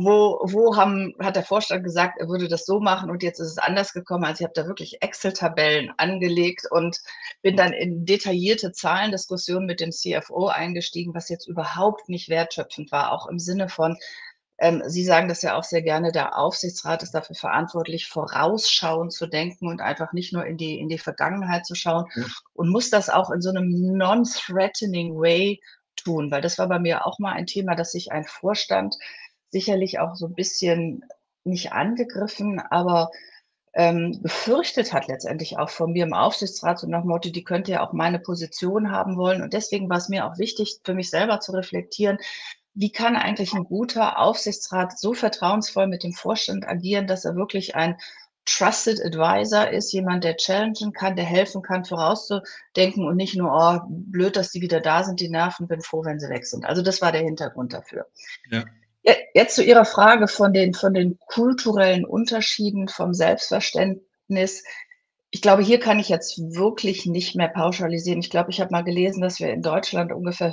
hat der Vorstand gesagt, er würde das so machen und jetzt ist es anders gekommen. Also, ich habe da wirklich Excel-Tabellen angelegt und bin dann in detaillierte Zahlendiskussionen mit dem CFO eingestiegen, was jetzt überhaupt nicht wertschöpfend war, auch im Sinne von, Sie sagen das ja auch sehr gerne, der Aufsichtsrat ist dafür verantwortlich, vorausschauend zu denken und einfach nicht nur in die Vergangenheit zu schauen Ja, und muss das auch in so einem non-threatening way tun, weil das war bei mir auch mal ein Thema, dass sich ein Vorstand sicherlich auch so ein bisschen nicht angegriffen, aber, gefürchtet hat letztendlich auch von mir im Aufsichtsrat, so nach dem Motto: „Die könnte ja auch meine Position haben wollen.“ Und deswegen war es mir auch wichtig, für mich selber zu reflektieren: Wie kann eigentlich ein guter Aufsichtsrat so vertrauensvoll mit dem Vorstand agieren, dass er wirklich ein Trusted Advisor ist, jemand, der challengen kann, der helfen kann, vorauszudenken und nicht nur: „Oh, blöd, dass die wieder da sind, die Nerven, bin froh, wenn sie weg sind.“ Also, das war der Hintergrund dafür. ja. Jetzt zu Ihrer Frage von den kulturellen Unterschieden, vom Selbstverständnis. Ich glaube, hier kann ich jetzt wirklich nicht mehr pauschalisieren. Ich glaube, ich habe mal gelesen, dass wir in Deutschland ungefähr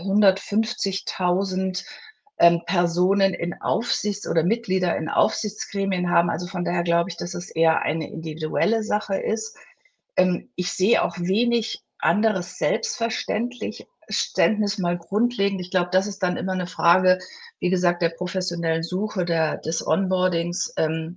150.000 Personen in Aufsichts oder Mitglieder in Aufsichtsgremien haben. Also, von daher glaube ich, dass es eher eine individuelle Sache ist. Ich sehe auch wenig anderes Selbstverständnis mal grundlegend. Ich glaube, das ist dann immer eine Frage, wie gesagt, der professionellen Suche, des Onboardings,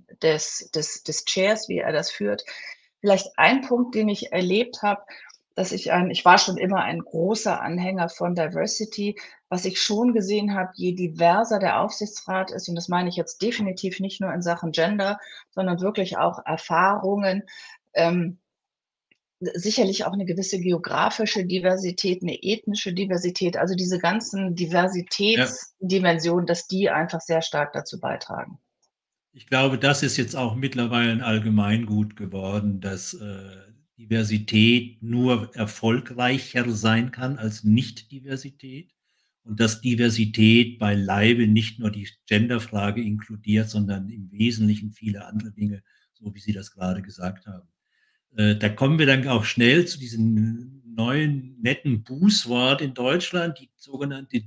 des Chairs, wie er das führt. Vielleicht ein Punkt, den ich erlebt habe, ich war schon immer ein großer Anhänger von Diversity. Was ich schon gesehen habe, je diverser der Aufsichtsrat ist, und das meine ich jetzt definitiv nicht nur in Sachen Gender, sondern wirklich auch Erfahrungen, ähm, sicherlich auch eine gewisse geografische Diversität, eine ethnische Diversität, also diese ganzen Ja. Diversitätsdimensionen, dass die einfach sehr stark dazu beitragen. Ich glaube, das ist jetzt auch mittlerweile ein Allgemeingut geworden, dass Diversität nur erfolgreicher sein kann als Nicht-Diversität und dass Diversität beileibe nicht nur die Genderfrage inkludiert, sondern im Wesentlichen viele andere Dinge, so wie Sie das gerade gesagt haben. Da kommen wir dann auch schnell zu diesem neuen netten Bußwort in Deutschland, die sogenannte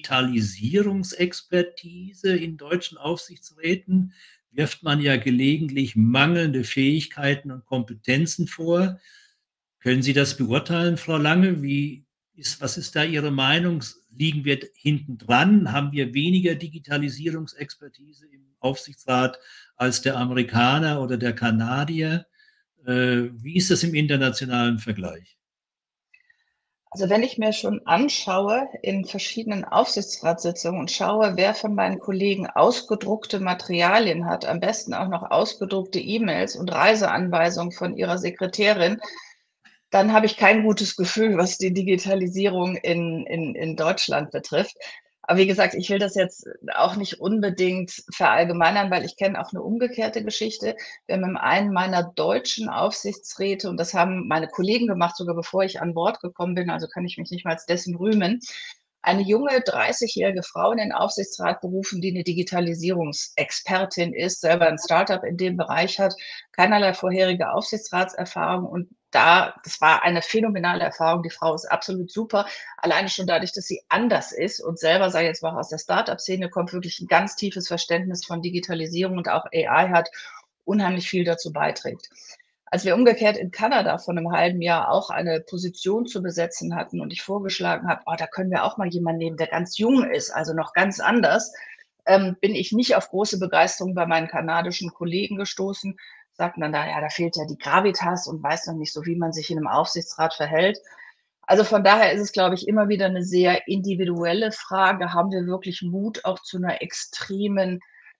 Digitalisierungsexpertise in deutschen Aufsichtsräten wirft man ja gelegentlich mangelnde Fähigkeiten und Kompetenzen vor. Können Sie das beurteilen, Frau Lange? Was ist da Ihre Meinung? Liegen wir hinten dran? Haben wir weniger Digitalisierungsexpertise im Aufsichtsrat als der Amerikaner oder der Kanadier? Wie ist das im internationalen Vergleich? Also, wenn ich mir schon anschaue in verschiedenen Aufsichtsratssitzungen und schaue, wer von meinen Kollegen ausgedruckte Materialien hat, am besten auch noch ausgedruckte E-Mails und Reiseanweisungen von ihrer Sekretärin, dann habe ich kein gutes Gefühl, was die Digitalisierung in Deutschland betrifft. Aber wie gesagt, ich will das jetzt auch nicht unbedingt verallgemeinern, weil ich kenne auch eine umgekehrte Geschichte. Wir haben in einem meiner deutschen Aufsichtsräte, und das haben meine Kollegen gemacht, sogar bevor ich an Bord gekommen bin, also kann ich mich nicht mal als dessen rühmen, eine junge 30-jährige Frau in den Aufsichtsrat berufen, die eine Digitalisierungsexpertin ist, selber ein Startup in dem Bereich hat, keinerlei vorherige Aufsichtsratserfahrung, und das war eine phänomenale Erfahrung. Die Frau ist absolut super, alleine schon dadurch, dass sie anders ist und selber, sage ich jetzt mal, aus der Startup-Szene kommt, wirklich ein ganz tiefes Verständnis von Digitalisierung und auch AI hat, unheimlich viel dazu beiträgt. Als wir umgekehrt in Kanada vor einem halben Jahr auch eine Position zu besetzen hatten und ich vorgeschlagen habe: „Oh, da können wir auch mal jemanden nehmen, der ganz jung ist, also noch ganz anders“, bin ich nicht auf große Begeisterung bei meinen kanadischen Kollegen gestoßen, sagten dann: „Na ja, da fehlt ja die Gravitas und weiß noch nicht so, wie man sich in einem Aufsichtsrat verhält.“ Also von daher ist es, glaube ich, immer wieder eine sehr individuelle Frage. Haben wir wirklich Mut auch zu einer extremen,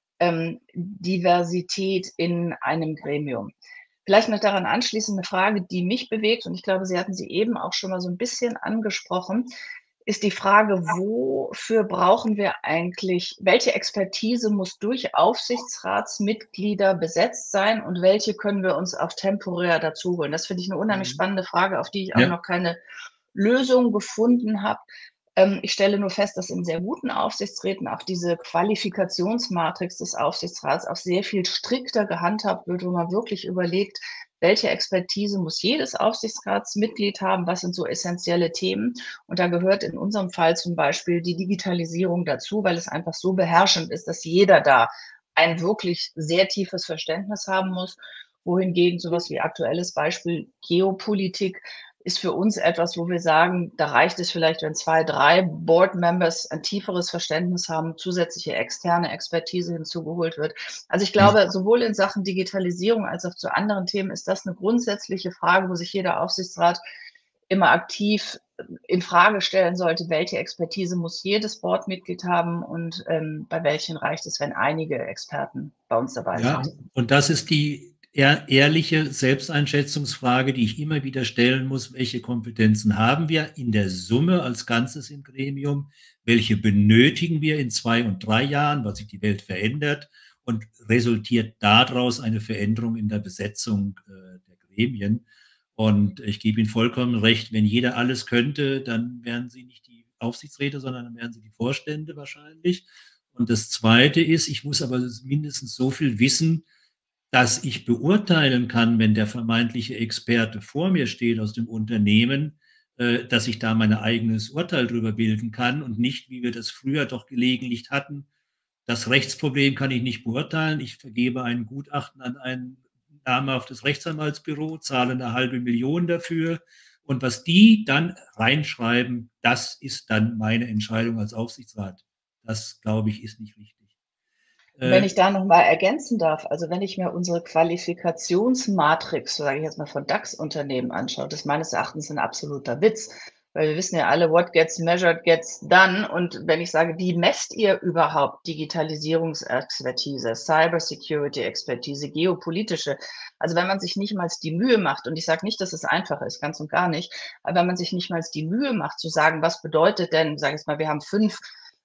Diversität in einem Gremium? Vielleicht noch daran anschließend 'ne Frage, die mich bewegt, und ich glaube, Sie hatten sie eben auch schon mal so 'n bisschen angesprochen, ist die Frage: Wofür brauchen wir eigentlich, welche Expertise muss durch Aufsichtsratsmitglieder besetzt sein und welche können wir uns auch temporär dazu holen? Das finde ich 'ne unheimlich Mhm. spannende Frage, auf die ich auch Ja, noch keine Lösung gefunden habe. Ich stelle nur fest, dass in sehr guten Aufsichtsräten auch diese Qualifikationsmatrix des Aufsichtsrats auch sehr viel strikter gehandhabt wird, wo man wirklich überlegt, welche Expertise muss jedes Aufsichtsratsmitglied haben, was sind so essenzielle Themen. Und da gehört in unserem Fall zum Beispiel die Digitalisierung dazu, weil es einfach so beherrschend ist, dass jeder da ein wirklich sehr tiefes Verständnis haben muss. Wohingegen sowas wie aktuelles Beispiel Geopolitik ist für uns etwas, wo wir sagen, da reicht es vielleicht, wenn 2, 3 Board-Members ein tieferes Verständnis haben, zusätzliche externe Expertise hinzugeholt wird. Also, ich ja. glaube, sowohl in Sachen Digitalisierung als auch zu anderen Themen ist das eine grundsätzliche Frage, wo sich jeder Aufsichtsrat immer aktiv in Frage stellen sollte: Welche Expertise muss jedes Boardmitglied haben und, bei welchen reicht es, wenn einige Experten bei uns dabei sind? Ja, und das ist die ehrliche Selbsteinschätzungsfrage, die ich immer wieder stellen muss. Welche Kompetenzen haben wir in der Summe als Ganzes im Gremium? Welche benötigen wir in 2 und 3 Jahren, weil sich die Welt verändert? Und resultiert daraus eine Veränderung in der Besetzung der Gremien? Und ich gebe Ihnen vollkommen recht, wenn jeder alles könnte, dann wären Sie nicht die Aufsichtsräte, sondern dann wären Sie die Vorstände wahrscheinlich. Und das Zweite ist, ich muss aber mindestens so viel wissen, dass ich beurteilen kann, wenn der vermeintliche Experte vor mir steht aus dem Unternehmen, dass ich da mein eigenes Urteil drüber bilden kann und nicht, wie wir das früher doch gelegentlich hatten. Das Rechtsproblem kann ich nicht beurteilen. Ich vergebe ein Gutachten an ein namhaftes Rechtsanwaltsbüro, zahle 1.500.000 dafür. Und was die dann reinschreiben, das ist dann meine Entscheidung als Aufsichtsrat. Das, glaube ich, ist nicht richtig. Wenn Äh, ich da noch mal ergänzen darf, also, wenn ich mir unsere Qualifikationsmatrix, sage ich jetzt mal, von DAX-Unternehmen anschaue, das ist meines Erachtens ein absoluter Witz, weil wir wissen ja alle: „What gets measured gets done." Und wenn ich sage: „Wie messt ihr überhaupt Digitalisierungsexpertise, Cybersecurity-Expertise, geopolitische?" Also, wenn man sich nicht mal die Mühe macht, und ich sage nicht, dass es einfach ist, ganz und gar nicht, aber wenn man sich nicht mal die Mühe macht zu sagen: „Was bedeutet denn", sage ich jetzt mal, wir haben 5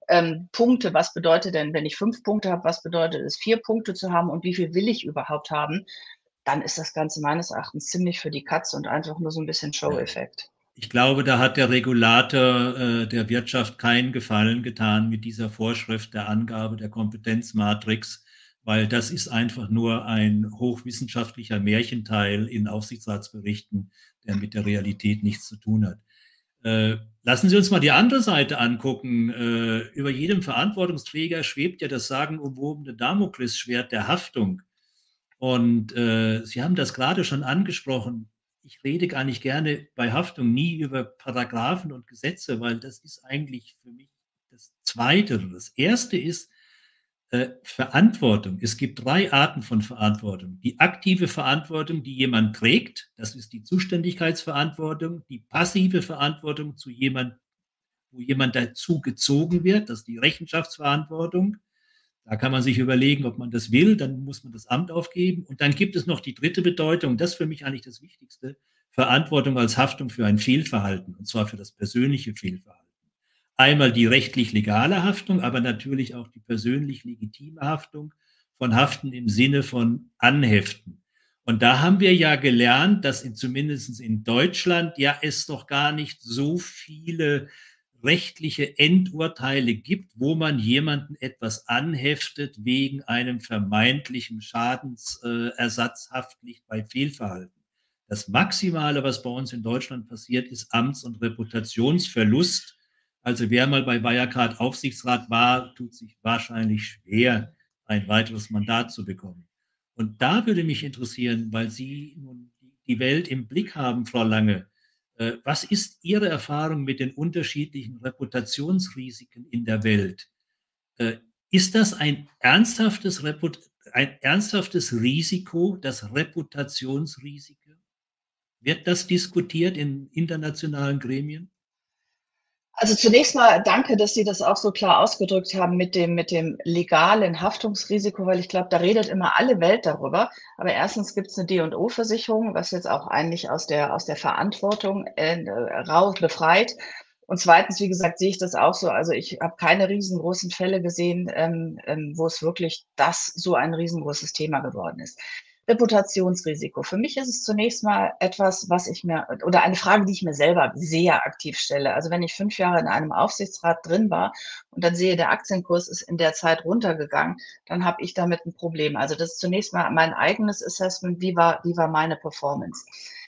Punkte. Was bedeutet denn, wenn ich 5 Punkte habe, was bedeutet es, 4 Punkte zu haben und wie viel will ich überhaupt haben? Dann ist das Ganze meines Erachtens ziemlich für die Katz und einfach nur so ein bisschen ja. Show-Effekt. Ich glaube, da hat der Regulator der Wirtschaft keinen Gefallen getan mit dieser Vorschrift der Angabe der Kompetenzmatrix, weil das ist einfach nur ein hochwissenschaftlicher Märchenteil in Aufsichtsratsberichten, der mit der Realität nichts zu tun hat. Lassen Sie uns mal die andere Seite angucken. Über jedem Verantwortungsträger schwebt ja das sagenumwobene Damoklesschwert der Haftung. Und Sie haben das gerade schon angesprochen. Ich rede gar nicht gerne bei Haftung nie über Paragraphen und Gesetze, weil das ist eigentlich für mich das Zweite. Das Erste ist Verantwortung. Es gibt 3 Arten von Verantwortung. Die aktive Verantwortung, die jemand trägt, das ist die Zuständigkeitsverantwortung. Die passive Verantwortung, wo jemand dazu gezogen wird, das ist die Rechenschaftsverantwortung. Da kann man sich überlegen, ob man das will, dann muss man das Amt aufgeben. Und dann gibt es noch die dritte Bedeutung, das ist für mich eigentlich das Wichtigste, Verantwortung als Haftung für ein Fehlverhalten, und zwar für das persönliche Fehlverhalten. Einmal die rechtlich-legale Haftung, aber natürlich auch die persönlich legitime Haftung von Haften im Sinne von Anheften. Und da haben wir ja gelernt, dass zumindest in Deutschland ja es doch gar nicht so viele rechtliche Endurteile gibt, wo man jemanden etwas anheftet wegen einem vermeintlichen Schadensersatzhaftpflicht bei Fehlverhalten. Das Maximale, was bei uns in Deutschland passiert, ist Amts- und Reputationsverlust. Also wer mal bei Wirecard Aufsichtsrat war, tut sich wahrscheinlich schwer, ein weiteres Mandat zu bekommen. Und da würde mich interessieren, weil Sie nun die Welt im Blick haben, Frau Lange, was ist Ihre Erfahrung mit den unterschiedlichen Reputationsrisiken in der Welt? Äh, Ist das ein ernsthaftes Risiko, das Reputationsrisiko? Wird das diskutiert in internationalen Gremien? Also zunächst mal danke, dass Sie das auch so klar ausgedrückt haben mit dem legalen Haftungsrisiko, weil ich glaube, da redet immer alle Welt darüber. Aber erstens gibt es eine D&O-Versicherung, was jetzt auch eigentlich aus der Verantwortung raus befreit. Und zweitens, wie gesagt, sehe ich das auch so. Also ich habe keine riesengroßen Fälle gesehen, wo es wirklich so ein riesengroßes Thema geworden ist. Reputationsrisiko. Für mich ist es zunächst mal etwas, was ich mir oder eine Frage, die ich mir selber sehr aktiv stelle. Also wenn ich 5 Jahre in einem Aufsichtsrat drin war und dann sehe, der Aktienkurs ist in der Zeit runtergegangen, dann habe ich damit ein Problem. Also das ist zunächst mal mein eigenes Assessment, wie war meine Performance?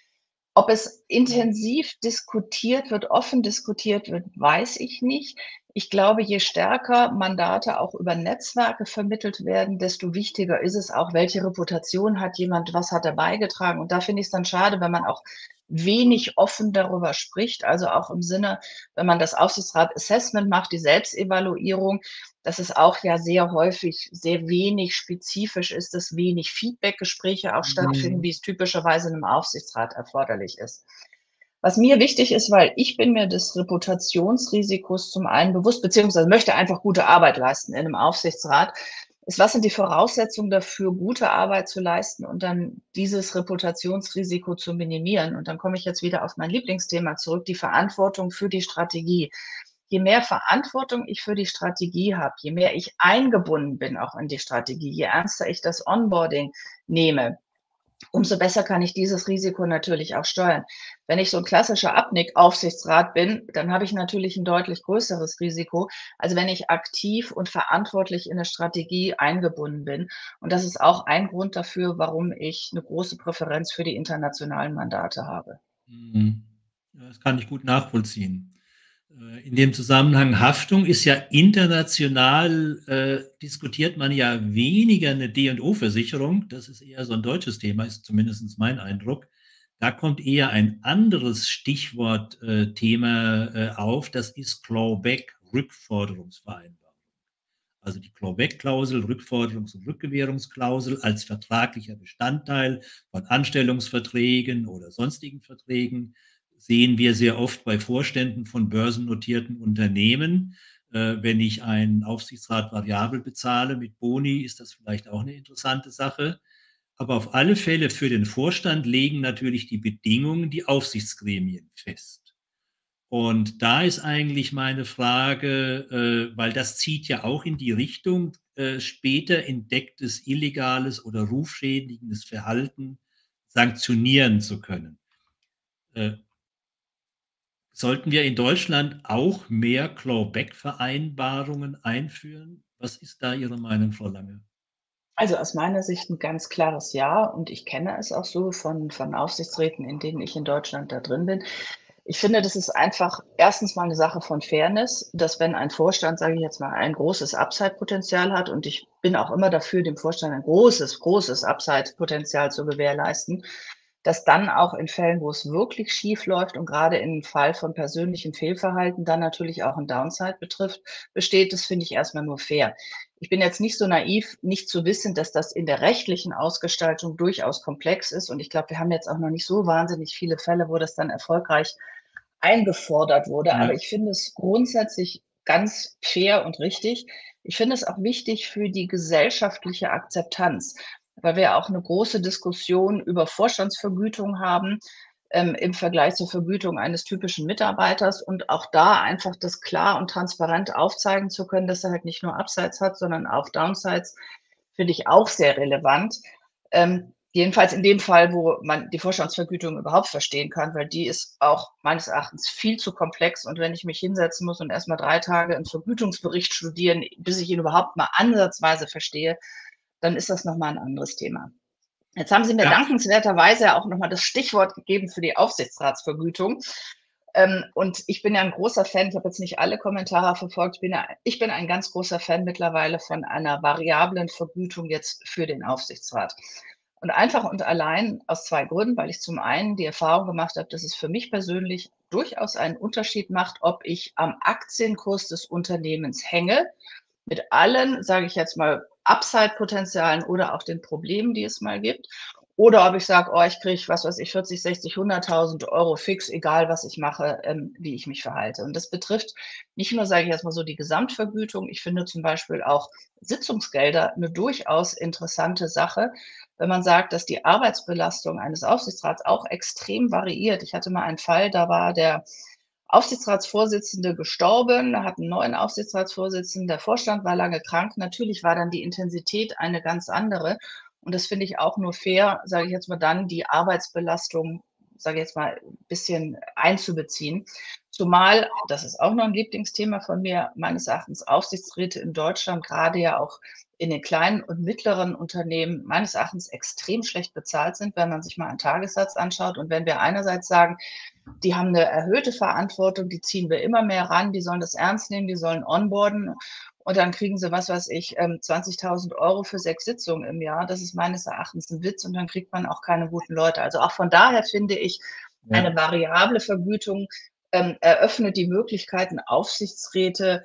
Ob es intensiv diskutiert wird, offen diskutiert wird, weiß ich nicht. Ich glaube, je stärker Mandate auch über Netzwerke vermittelt werden, desto wichtiger ist es auch, welche Reputation hat jemand, was hat er beigetragen. Und da finde ich es dann schade, wenn man auch wenig offen darüber spricht. Also auch im Sinne, wenn man das Aufsichtsrat Assessment macht, die Selbstevaluierung, dass es auch ja sehr häufig sehr wenig spezifisch ist, dass wenig Feedbackgespräche auch stattfinden, Mhm. wie es typischerweise in einem Aufsichtsrat erforderlich ist. Was mir wichtig ist, weil ich bin mir des Reputationsrisikos zum einen bewusst, beziehungsweise möchte einfach gute Arbeit leisten in einem Aufsichtsrat, ist, was sind die Voraussetzungen dafür, gute Arbeit zu leisten und dann dieses Reputationsrisiko zu minimieren. Und dann komme ich jetzt wieder auf mein Lieblingsthema zurück, die Verantwortung für die Strategie. Je mehr Verantwortung ich für die Strategie habe, je mehr ich eingebunden bin auch in die Strategie, je ernster ich das Onboarding nehme, umso besser kann ich dieses Risiko natürlich auch steuern. Wenn ich so ein klassischer Abnick-Aufsichtsrat bin, dann habe ich natürlich ein deutlich größeres Risiko, als wenn ich aktiv und verantwortlich in 'ne Strategie eingebunden bin. Und das ist auch ein Grund dafür, warum ich eine große Präferenz für die internationalen Mandate habe. Mhm. Ja, das kann ich gut nachvollziehen. In dem Zusammenhang Haftung ist ja international, diskutiert man ja weniger eine D&O-Versicherung. Das ist eher so ein deutsches Thema, ist zumindest mein Eindruck. Da kommt eher ein anderes Stichwort, Thema, auf. Das ist Clawback, Rückforderungsvereinbarung. Also die Clawback-Klausel, Rückforderungs- und Rückgewährungsklausel als vertraglicher Bestandteil von Anstellungsverträgen oder sonstigen Verträgen sehen wir sehr oft bei Vorständen von börsennotierten Unternehmen. Wenn ich einen Aufsichtsrat variabel bezahle mit Boni, ist das vielleicht auch eine interessante Sache. Aber auf alle Fälle für den Vorstand legen natürlich die Bedingungen die Aufsichtsgremien fest. Und da ist eigentlich meine Frage, weil das zieht ja auch in die Richtung, später entdecktes illegales oder rufschädigendes Verhalten sanktionieren zu können. Äh, Sollten wir in Deutschland auch mehr Clawback-Vereinbarungen einführen? Was ist da Ihre Meinung, Frau Lange? Also, aus meiner Sicht ein ganz klares Ja und ich kenne es auch so von Aufsichtsräten, in denen ich in Deutschland da drin bin. Ich finde, das ist einfach erstens mal eine Sache von Fairness, dass wenn ein Vorstand, sage ich jetzt mal, ein großes Upside-Potenzial hat und ich bin auch immer dafür, dem Vorstand ein großes, großes Upside-Potenzial zu gewährleisten, dass dann auch in Fällen, wo es wirklich schief läuft und gerade im Fall von persönlichem Fehlverhalten dann natürlich auch 'n Downside besteht, das finde ich erst mal nur fair. Ich bin jetzt nicht so naiv, nicht zu wissen, dass das in der rechtlichen Ausgestaltung durchaus komplex ist und ich glaube, wir haben jetzt auch noch nicht so wahnsinnig viele Fälle, wo das dann erfolgreich eingefordert wurde. Aber Ja. ich finde es grundsätzlich ganz fair und richtig. Ich finde es auch wichtig für die gesellschaftliche Akzeptanz, weil wir auch eine große Diskussion über Vorstandsvergütung haben, im Vergleich zur Vergütung eines typischen Mitarbeiters und auch da einfach das klar und transparent aufzeigen zu können, dass er halt nicht nur Upsides hat, sondern auch Downsides, finde ich auch sehr relevant. Jedenfalls in dem Fall, wo man die Vorstandsvergütung überhaupt verstehen kann, weil die ist auch meines Erachtens viel zu komplex. Und wenn ich mich hinsetzen muss und erst mal 3 Tage 'n Vergütungsbericht studieren, bis ich ihn überhaupt mal ansatzweise verstehe, dann ist das noch mal 'n anderes Thema. Jetzt haben Sie mir Ja, dankenswerterweise ja auch noch mal das Stichwort gegeben für die Aufsichtsratsvergütung. Und ich bin ja ein großer Fan, ich habe jetzt nicht alle Kommentare verfolgt, ich bin ein ganz großer Fan mittlerweile von einer variablen Vergütung jetzt für den Aufsichtsrat. Und einfach und allein aus 2 Gründen, weil ich zum einen die Erfahrung gemacht habe, dass es für mich persönlich durchaus einen Unterschied macht, ob ich am Aktienkurs des Unternehmens hänge, mit allen, sage ich jetzt mal, Upside-Potenzialen oder auch den Problemen, die es mal gibt. oder ob ich sage, oh, ich kriege, was weiß ich, 40, 60, 100.000 Euro fix, egal was ich mache, wie ich mich verhalte. Und das betrifft nicht nur, sage ich jetzt mal so, die Gesamtvergütung. Ich finde zum Beispiel auch Sitzungsgelder eine durchaus interessante Sache, wenn man sagt, dass die Arbeitsbelastung eines Aufsichtsrats auch extrem variiert. Ich hatte mal einen Fall, da war der Aufsichtsratsvorsitzende gestorben, hat einen neuen Aufsichtsratsvorsitzenden, der Vorstand war lange krank. Natürlich war dann die Intensität eine ganz andere. Und das finde ich auch nur fair, sage ich jetzt mal dann, die Arbeitsbelastung, sage ich jetzt mal, ein bisschen einzubeziehen. Zumal, das ist auch noch ein Lieblingsthema von mir, meines Erachtens Aufsichtsräte in Deutschland, gerade ja auch in den kleinen und mittleren Unternehmen, meines Erachtens extrem schlecht bezahlt sind, wenn man sich mal einen Tagessatz anschaut. Und wenn wir einerseits sagen, die haben eine erhöhte Verantwortung, die ziehen wir immer mehr ran, die sollen das ernst nehmen, die sollen onboarden und dann kriegen sie, was weiß ich, 20.000 Euro für 6 Sitzungen im Jahr. Das ist meines Erachtens ein Witz und dann kriegt man auch keine guten Leute. Also auch von daher finde ich, Ja. eine variable Vergütung eröffnet die Möglichkeiten, Aufsichtsräte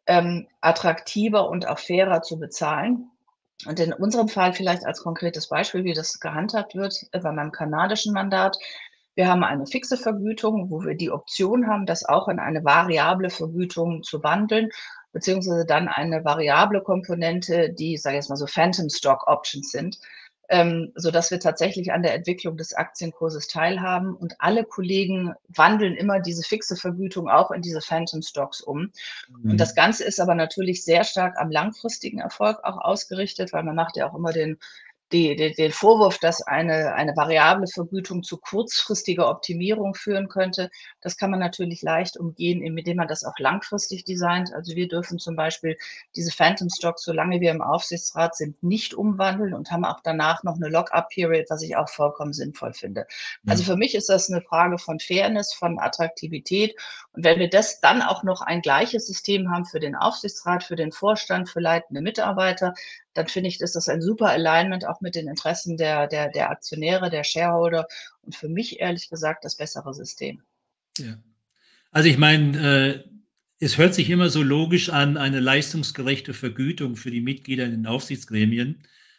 attraktiver und auch fairer zu bezahlen. Und in unserem Fall vielleicht als konkretes Beispiel, wie das gehandhabt wird, bei meinem kanadischen Mandat. Wir haben eine fixe Vergütung, wo wir die Option haben, das auch in eine variable Vergütung zu wandeln, beziehungsweise dann eine variable Komponente, die, sage ich jetzt mal so, Phantom Stock Options sind, sodass wir tatsächlich an der Entwicklung des Aktienkurses teilhaben. Und alle Kollegen wandeln immer diese fixe Vergütung auch in diese Phantom Stocks um. Und das Mhm. Ganze ist aber natürlich sehr stark am langfristigen Erfolg auch ausgerichtet, weil man macht ja auch immer den Vorwurf, dass eine variable Vergütung zu kurzfristiger Optimierung führen könnte. Das kann man natürlich leicht umgehen, indem man das auch langfristig designt. Also wir dürfen zum Beispiel diese Phantom Stocks, solange wir im Aufsichtsrat sind, nicht umwandeln und haben auch danach noch eine Lock-up-Period, was ich auch vollkommen sinnvoll finde. Also Ja. für mich ist das eine Frage von Fairness, von Attraktivität. Und wenn wir das dann auch noch ein gleiches System haben für den Aufsichtsrat, für den Vorstand, für leitende Mitarbeiter, dann finde ich, ist das ein super Alignment auch mit den Interessen der Aktionäre, der Shareholder und für mich ehrlich gesagt das bessere System. Ja. Also ich meine, es hört sich immer so logisch an, eine leistungsgerechte Vergütung für die Mitglieder in den Aufsichtsgremien.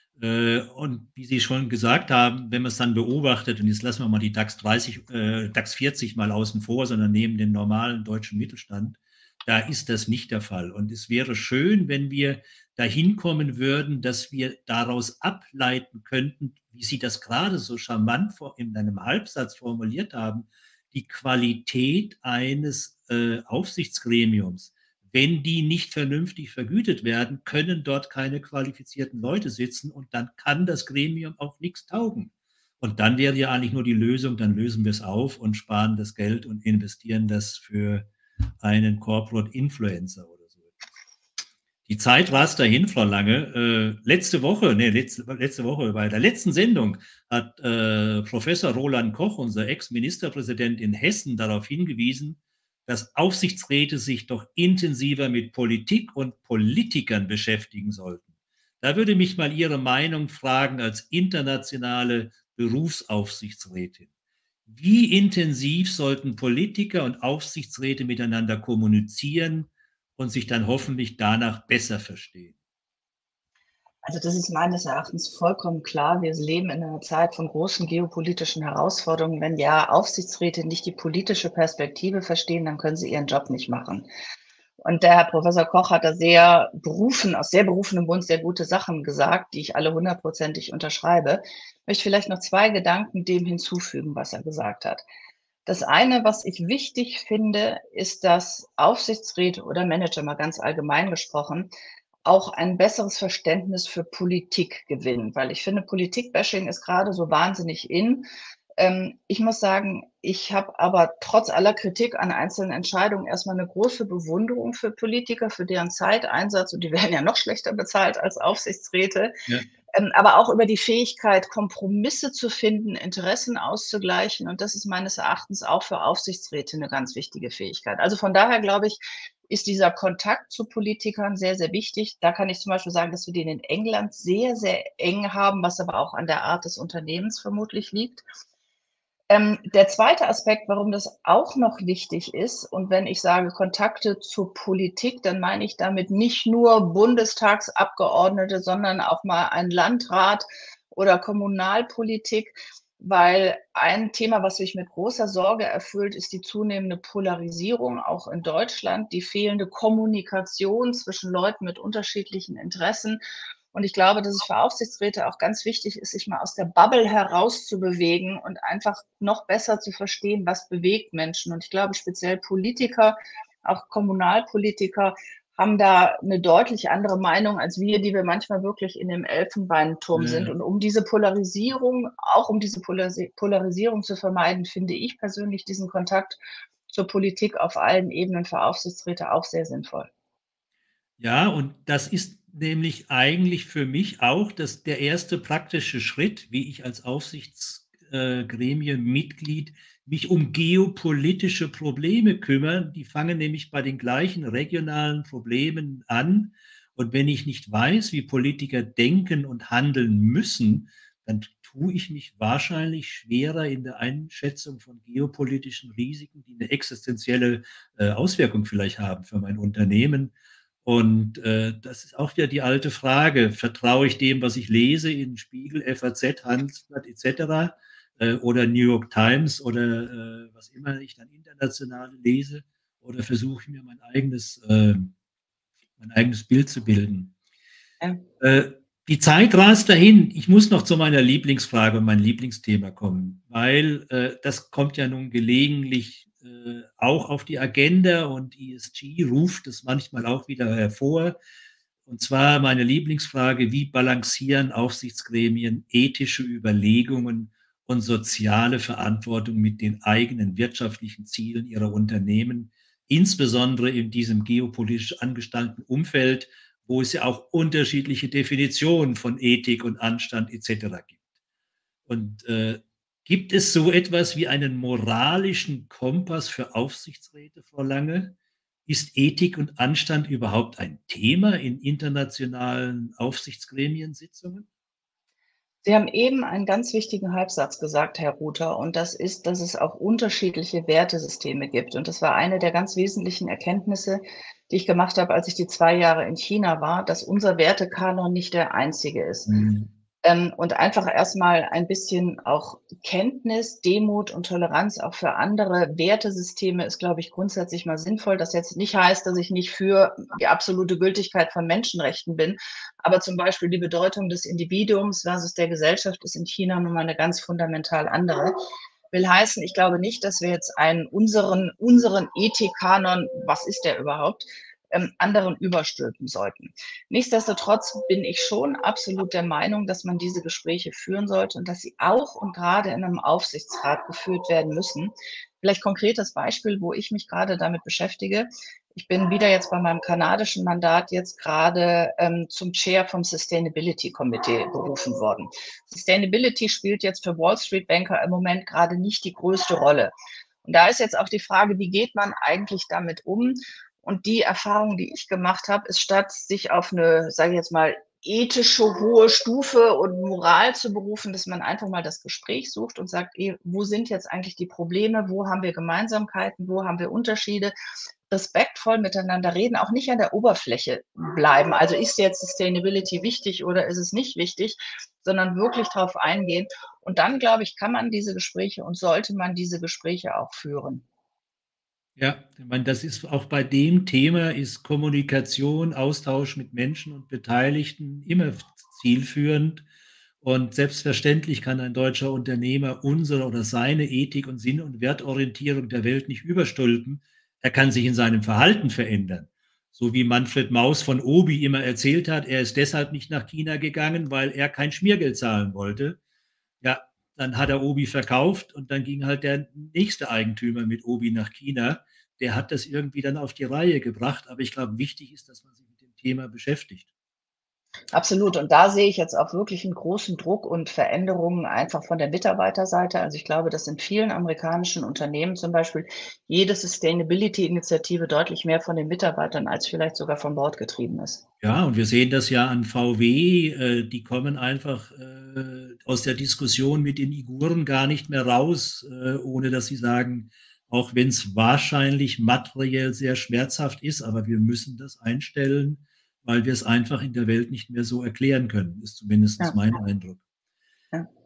Und wie Sie schon gesagt haben, wenn man es dann beobachtet, und jetzt lassen wir mal die DAX 30, DAX 40 mal außen vor, sondern nehmen den normalen deutschen Mittelstand, da ist das nicht der Fall. Und es wäre schön, wenn wir dahin kommen würden, dass wir daraus ableiten könnten, wie Sie das gerade so charmant in einem Halbsatz formuliert haben, die Qualität eines Aufsichtsgremiums. Wenn die nicht vernünftig vergütet werden, können dort keine qualifizierten Leute sitzen und dann kann das Gremium auch nichts taugen. Und dann wäre ja eigentlich nur die Lösung, dann lösen wir es auf und sparen das Geld und investieren das für einen Corporate Influencer oder so. Die Zeit rast dahin, Frau Lange. Letzte Woche bei der letzten Sendung hat Professor Roland Koch, unser Ex-Ministerpräsident in Hessen, darauf hingewiesen, dass Aufsichtsräte sich doch intensiver mit Politik und Politikern beschäftigen sollten. Da würde mich mal Ihre Meinung fragen als internationale Berufsaufsichtsrätin. Wie intensiv sollten Politiker und Aufsichtsräte miteinander kommunizieren und sich dann hoffentlich danach besser verstehen? Also das ist meines Erachtens vollkommen klar. Wir leben in einer Zeit von großen geopolitischen Herausforderungen. Wenn ja Aufsichtsräte nicht die politische Perspektive verstehen, dann können sie ihren Job nicht machen. Und der Herr Professor Koch hat da sehr berufen, aus sehr berufenem Mund sehr gute Sachen gesagt, die ich alle hundertprozentig unterschreibe. Ich möchte vielleicht noch 2 Gedanken dem hinzufügen, was er gesagt hat. Das eine, was ich wichtig finde, ist, dass Aufsichtsräte oder Manager, mal ganz allgemein gesprochen, auch ein besseres Verständnis für Politik gewinnen, weil ich finde, Politikbashing ist gerade so wahnsinnig in. Ich muss sagen, ich habe aber trotz aller Kritik an einzelnen Entscheidungen erstmal eine große Bewunderung für Politiker, für deren Zeiteinsatz und die werden ja noch schlechter bezahlt als Aufsichtsräte, Ja, aber auch über die Fähigkeit, Kompromisse zu finden, Interessen auszugleichen. Und das ist meines Erachtens auch für Aufsichtsräte eine ganz wichtige Fähigkeit. Also von daher glaube ich, ist dieser Kontakt zu Politikern sehr, sehr wichtig. Da kann ich zum Beispiel sagen, dass wir den in England sehr, sehr eng haben, was aber auch an der Art des Unternehmens vermutlich liegt. Der zweite Aspekt, warum das auch noch wichtig ist, und wenn ich sage Kontakte zur Politik, dann meine ich damit nicht nur Bundestagsabgeordnete, sondern auch mal einen Landrat oder Kommunalpolitik, weil ein Thema, was mich mit großer Sorge erfüllt, ist die zunehmende Polarisierung, auch in Deutschland, die fehlende Kommunikation zwischen Leuten mit unterschiedlichen Interessen. Und ich glaube, dass es für Aufsichtsräte auch ganz wichtig ist, sich mal aus der Bubble herauszubewegen und einfach noch besser zu verstehen, was bewegt Menschen. Und ich glaube, speziell Politiker, auch Kommunalpolitiker, haben da eine deutlich andere Meinung als wir, die wir manchmal wirklich in dem Elfenbeinturm sind. Und um diese Polarisierung, auch um diese Polarisierung zu vermeiden, finde ich persönlich diesen Kontakt zur Politik auf allen Ebenen für Aufsichtsräte auch sehr sinnvoll. Ja, und das ist nämlich eigentlich für mich auch der erste praktische Schritt, wie ich als Aufsichtsgremienmitglied mich um geopolitische Probleme kümmere. Die fangen nämlich bei den gleichen regionalen Problemen an. Und wenn ich nicht weiß, wie Politiker denken und handeln müssen, dann tue ich mich wahrscheinlich schwerer in der Einschätzung von geopolitischen Risiken, die eine existenzielle Auswirkung vielleicht haben für mein Unternehmen. Und das ist auch wieder die alte Frage: Vertraue ich dem, was ich lese in Spiegel, FAZ, Handelsblatt etc. Oder New York Times oder was immer ich dann international lese, oder versuche ich mir mein eigenes Bild zu bilden? Ja. Die Zeit rast dahin. Ich muss noch zu meiner Lieblingsfrage und mein Lieblingsthema kommen, weil das kommt ja nun gelegentlich auch auf die Agenda, und ESG ruft es manchmal auch wieder hervor. Und zwar meine Lieblingsfrage: Wie balancieren Aufsichtsgremien ethische Überlegungen und soziale Verantwortung mit den eigenen wirtschaftlichen Zielen ihrer Unternehmen, insbesondere in diesem geopolitisch angestammten Umfeld, wo es ja auch unterschiedliche Definitionen von Ethik und Anstand etc. gibt. Und gibt es so etwas wie einen moralischen Kompass für Aufsichtsräte, Frau Lange? Ist Ethik und Anstand überhaupt ein Thema in internationalen Aufsichtsgremiensitzungen? Sie haben eben einen ganz wichtigen Halbsatz gesagt, Herr Ruther, und das ist, dass es auch unterschiedliche Wertesysteme gibt. Und das war eine der ganz wesentlichen Erkenntnisse, die ich gemacht habe, als ich die 2 Jahre in China war, dass unser Wertekanon nicht der einzige ist. Mhm. Und einfach erstmal ein bisschen auch Kenntnis, Demut und Toleranz auch für andere Wertesysteme ist, glaube ich, grundsätzlich mal sinnvoll. Das jetzt nicht heißt, dass ich nicht für die absolute Gültigkeit von Menschenrechten bin, aber zum Beispiel die Bedeutung des Individuums versus der Gesellschaft ist in China nun mal eine ganz fundamental andere. Will heißen, ich glaube nicht, dass wir jetzt unseren Ethikkanon, was ist der überhaupt, anderen überstülpen sollten. Nichtsdestotrotz bin ich schon absolut der Meinung, dass man diese Gespräche führen sollte und dass sie auch und gerade in einem Aufsichtsrat geführt werden müssen. Vielleicht konkretes Beispiel, wo ich mich gerade damit beschäftige. Ich bin wieder jetzt bei meinem kanadischen Mandat jetzt gerade zum Chair vom Sustainability Committee berufen worden. Sustainability spielt jetzt für Wall Street Banker im Moment gerade nicht die größte Rolle. Und da ist jetzt auch die Frage, wie geht man eigentlich damit um? Und die Erfahrung, die ich gemacht habe, ist, statt sich auf eine, sage ich jetzt mal, ethische hohe Stufe und Moral zu berufen, dass man einfach mal das Gespräch sucht und sagt, wo sind jetzt eigentlich die Probleme, wo haben wir Gemeinsamkeiten, wo haben wir Unterschiede, respektvoll miteinander reden, auch nicht an der Oberfläche bleiben. Also ist jetzt Sustainability wichtig oder ist es nicht wichtig, sondern wirklich darauf eingehen. Und dann, glaube ich, kann man diese Gespräche und sollte man diese Gespräche auch führen. Ja, ich meine, das ist auch bei dem Thema, ist Kommunikation, Austausch mit Menschen und Beteiligten immer zielführend. Und selbstverständlich kann ein deutscher Unternehmer unsere oder seine Ethik und Sinn- und Wertorientierung der Welt nicht überstülpen. Er kann sich in seinem Verhalten verändern. So wie Manfred Maus von Obi immer erzählt hat, er ist deshalb nicht nach China gegangen, weil er kein Schmiergeld zahlen wollte. Ja, dann hat er Obi verkauft, und dann ging halt der nächste Eigentümer mit Obi nach China. Der hat das irgendwie dann auf die Reihe gebracht. Aber ich glaube, wichtig ist, dass man sich mit dem Thema beschäftigt. Absolut. Und da sehe ich jetzt auch wirklich einen großen Druck und Veränderungen einfach von der Mitarbeiterseite. Also ich glaube, dass in vielen amerikanischen Unternehmen zum Beispiel jede Sustainability-Initiative deutlich mehr von den Mitarbeitern als vielleicht sogar vom Board getrieben ist. Ja, und wir sehen das ja an VW. Die kommen einfach aus der Diskussion mit den Uiguren gar nicht mehr raus, ohne dass sie sagen, auch wenn es wahrscheinlich materiell sehr schmerzhaft ist, aber wir müssen das einstellen, weil wir es einfach in der Welt nicht mehr so erklären können, ist zumindest Ja. mein Eindruck.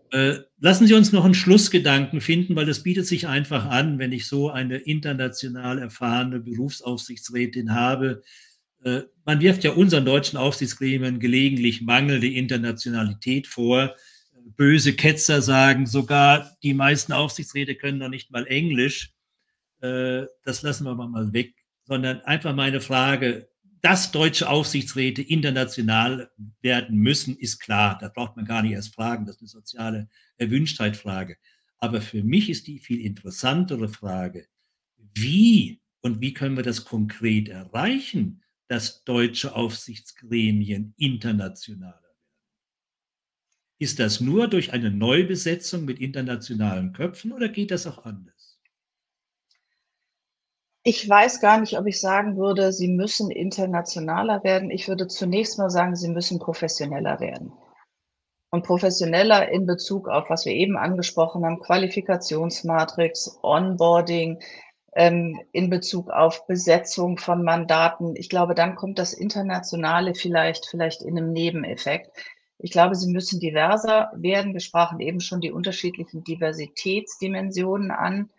Lassen Sie uns noch einen Schlussgedanken finden, weil das bietet sich einfach an, wenn ich so eine international erfahrene Berufsaufsichtsrätin habe. Man wirft ja unseren deutschen Aufsichtsgremien gelegentlich mangelnde Internationalität vor. Böse Ketzer sagen sogar, die meisten Aufsichtsräte können noch nicht mal Englisch. Das lassen wir mal weg, sondern einfach meine Frage, dass deutsche Aufsichtsräte international werden müssen, ist klar. Da braucht man gar nicht erst fragen. Das ist eine soziale Erwünschtheit-Frage. Aber für mich ist die viel interessantere Frage, wie können wir das konkret erreichen, dass deutsche Aufsichtsgremien internationaler werden? Ist das nur durch eine Neubesetzung mit internationalen Köpfen oder geht das auch anders? Ich weiß gar nicht, ob ich sagen würde, sie müssen internationaler werden. Ich würde zunächst mal sagen, sie müssen professioneller werden. Und professioneller in Bezug auf, was wir eben angesprochen haben, Qualifikationsmatrix, Onboarding, in Bezug auf Besetzung von Mandaten. Ich glaube, dann kommt das Internationale vielleicht in einem Nebeneffekt. Ich glaube, sie müssen diverser werden. Wir sprachen eben schon die unterschiedlichen Diversitätsdimensionen an.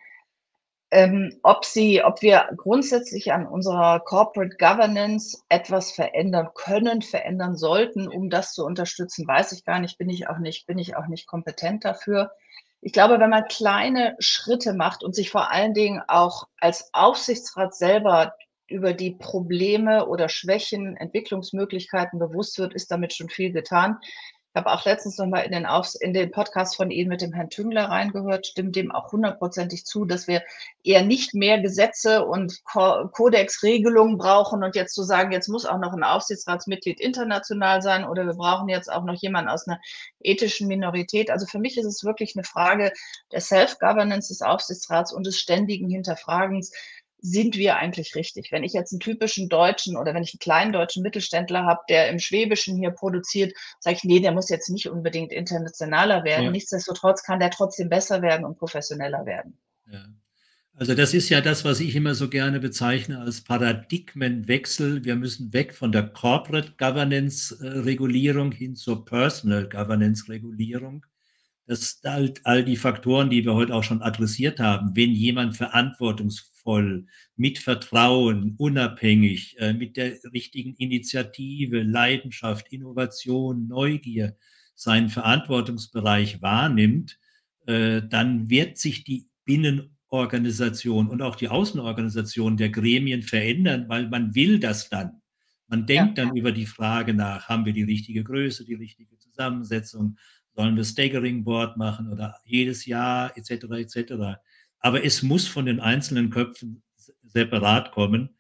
Ob wir grundsätzlich an unserer Corporate Governance etwas verändern können, verändern sollten, um das zu unterstützen, weiß ich gar nicht, bin ich auch nicht kompetent dafür. Ich glaube, wenn man kleine Schritte macht und sich vor allen Dingen auch als Aufsichtsrat selber über die Probleme oder Schwächen, Entwicklungsmöglichkeiten bewusst wird, ist damit schon viel getan. Ich habe auch letztens noch mal in den Podcast von Ihnen mit dem Herrn Tüngler reingehört, stimmt dem auch hundertprozentig zu, dass wir eher nicht mehr Gesetze und Kodexregelungen brauchen und jetzt zu sagen, jetzt muss auch noch ein Aufsichtsratsmitglied international sein oder wir brauchen jetzt auch noch jemanden aus einer ethischen Minorität. Also für mich ist es wirklich eine Frage der Self-Governance des Aufsichtsrats und des ständigen Hinterfragens. Sind wir eigentlich richtig? Wenn ich jetzt einen typischen deutschen oder wenn ich einen kleinen deutschen Mittelständler habe, der im Schwäbischen hier produziert, sage ich, nee, der muss jetzt nicht unbedingt internationaler werden. Ja. Nichtsdestotrotz kann der trotzdem besser werden und professioneller werden. Ja. Also das ist ja das, was ich immer so gerne bezeichne als Paradigmenwechsel. Wir müssen weg von der Corporate Governance Regulierung hin zur Personal Governance Regulierung. Das sind all die Faktoren, die wir heute auch schon adressiert haben. Wenn jemand verantwortungsvoll, mit Vertrauen, unabhängig, mit der richtigen Initiative, Leidenschaft, Innovation, Neugier seinen Verantwortungsbereich wahrnimmt, dann wird sich die Binnenorganisation und auch die Außenorganisation der Gremien verändern, weil man will das dann. Man denkt Ja. dann über die Frage nach, haben wir die richtige Größe, die richtige Zusammensetzung, sollen wir Staggering Board machen oder jedes Jahr etc. etc. Aber es muss von den einzelnen Köpfen separat kommen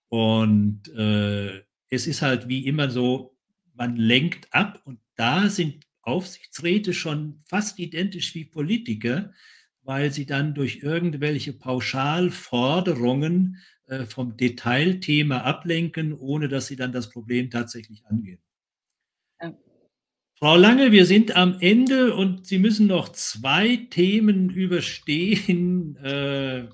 und es ist halt wie immer so, man lenkt ab und da sind Aufsichtsräte schon fast identisch wie Politiker, weil sie dann durch irgendwelche Pauschalforderungen vom Detailthema ablenken, ohne dass sie dann das Problem tatsächlich angehen. Ja. Frau Lange, wir sind am Ende und Sie müssen noch 2 Themen überstehen. Das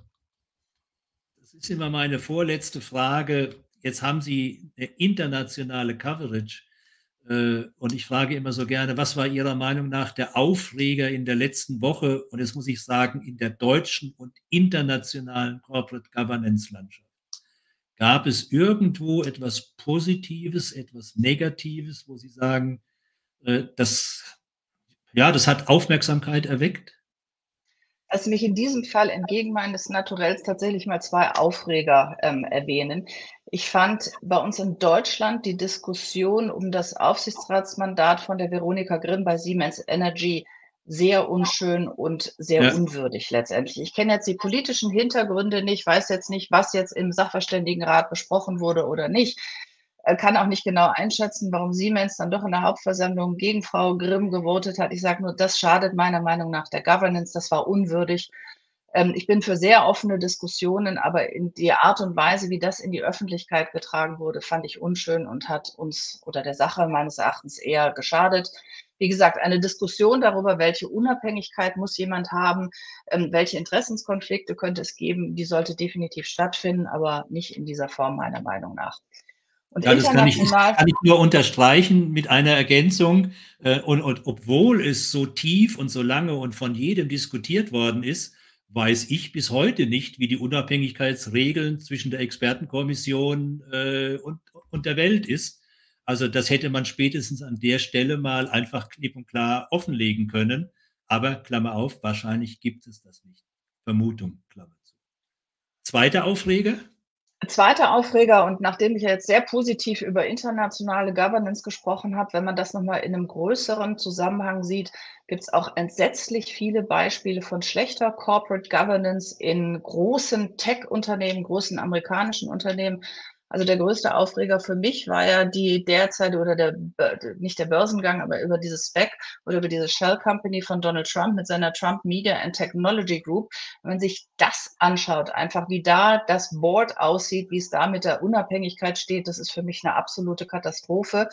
ist immer meine vorletzte Frage. Jetzt haben Sie eine internationale Coverage. Und ich frage immer so gerne, was war Ihrer Meinung nach der Aufreger in der letzten Woche? Und jetzt muss ich sagen, in der deutschen und internationalen Corporate Governance Landschaft. Gab es irgendwo etwas Positives, etwas Negatives, wo Sie sagen, das, ja, das hat Aufmerksamkeit erweckt? Lass mich in diesem Fall entgegen meines Naturells tatsächlich mal 2 Aufreger, erwähnen. Ich fand bei uns in Deutschland die Diskussion um das Aufsichtsratsmandat von der Veronika Grimm bei Siemens Energy sehr unschön und sehr Ja, unwürdig letztendlich. Ich kenne jetzt die politischen Hintergründe nicht, weiß jetzt nicht, was jetzt im Sachverständigenrat besprochen wurde oder nicht. Kann auch nicht genau einschätzen, warum Siemens dann doch in der Hauptversammlung gegen Frau Grimm gewotet hat. Ich sage nur, das schadet meiner Meinung nach der Governance. Das war unwürdig. Ich bin für sehr offene Diskussionen, aber in die Art und Weise, wie das in die Öffentlichkeit getragen wurde, fand ich unschön und hat uns oder der Sache meines Erachtens eher geschadet. Wie gesagt, eine Diskussion darüber, welche Unabhängigkeit muss jemand haben, welche Interessenskonflikte könnte es geben, die sollte definitiv stattfinden, aber nicht in dieser Form meiner Meinung nach. Und Ja, das international, kann ich nur unterstreichen mit einer Ergänzung. Und obwohl es so tief und so lange und von jedem diskutiert worden ist, weiß ich bis heute nicht, wie die Unabhängigkeitsregeln zwischen der Expertenkommission und der Welt ist. Also das hätte man spätestens an der Stelle mal einfach klipp und klar offenlegen können. Aber Klammer auf, wahrscheinlich gibt es das nicht. Vermutung, Klammer zu. Zweiter Aufreger? zweiter Aufreger, und nachdem ich ja jetzt sehr positiv über internationale Governance gesprochen habe, wenn man das noch mal in einem größeren Zusammenhang sieht, gibt es auch entsetzlich viele Beispiele von schlechter Corporate Governance in großen Tech-Unternehmen, großen amerikanischen Unternehmen. Also, der größte Aufreger für mich war ja die derzeit oder nicht der Börsengang, aber über dieses SPAC oder über diese Shell Company von Donald Trump mit seiner Trump Media and Technology Group. Wenn man sich das anschaut, einfach wie da das Board aussieht, wie es da mit der Unabhängigkeit steht, das ist für mich eine absolute Katastrophe.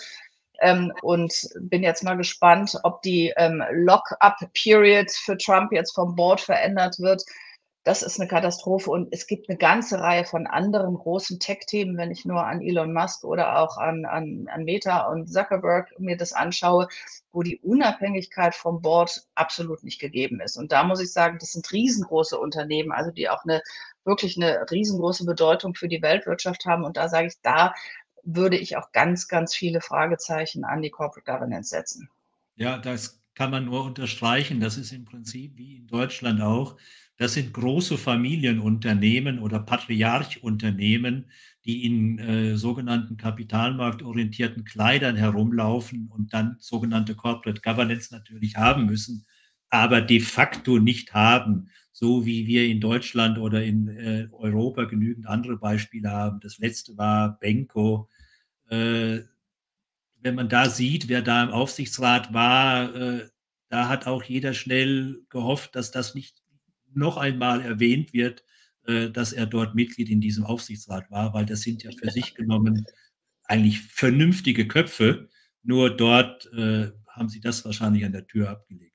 Und bin jetzt mal gespannt, ob die Lock-up-Period für Trump jetzt vom Board verändert wird. Das ist eine Katastrophe, und es gibt eine ganze Reihe von anderen großen Tech-Themen, wenn ich nur an Elon Musk oder auch an Meta und Zuckerberg mir das anschaue, wo die Unabhängigkeit vom Board absolut nicht gegeben ist. Und da muss ich sagen, das sind riesengroße Unternehmen, also die auch wirklich eine riesengroße Bedeutung für die Weltwirtschaft haben. Und da sage ich, da würde ich auch ganz, ganz viele Fragezeichen an die Corporate Governance setzen. Ja, das kann man nur unterstreichen. Das ist im Prinzip wie in Deutschland auch. Das sind große Familienunternehmen oder Patriarchunternehmen, die in sogenannten kapitalmarktorientierten Kleidern herumlaufen und dann sogenannte Corporate Governance natürlich haben müssen, aber de facto nicht haben, so wie wir in Deutschland oder in Europa genügend andere Beispiele haben. Das letzte war Benko. Äh, Wenn man da sieht, wer da im Aufsichtsrat war, da hat auch jeder schnell gehofft, dass das nicht noch einmal erwähnt wird, dass er dort Mitglied in diesem Aufsichtsrat war, weil das sind ja für sich genommen eigentlich vernünftige Köpfe. Nur dort haben sie das wahrscheinlich an der Tür abgelegt.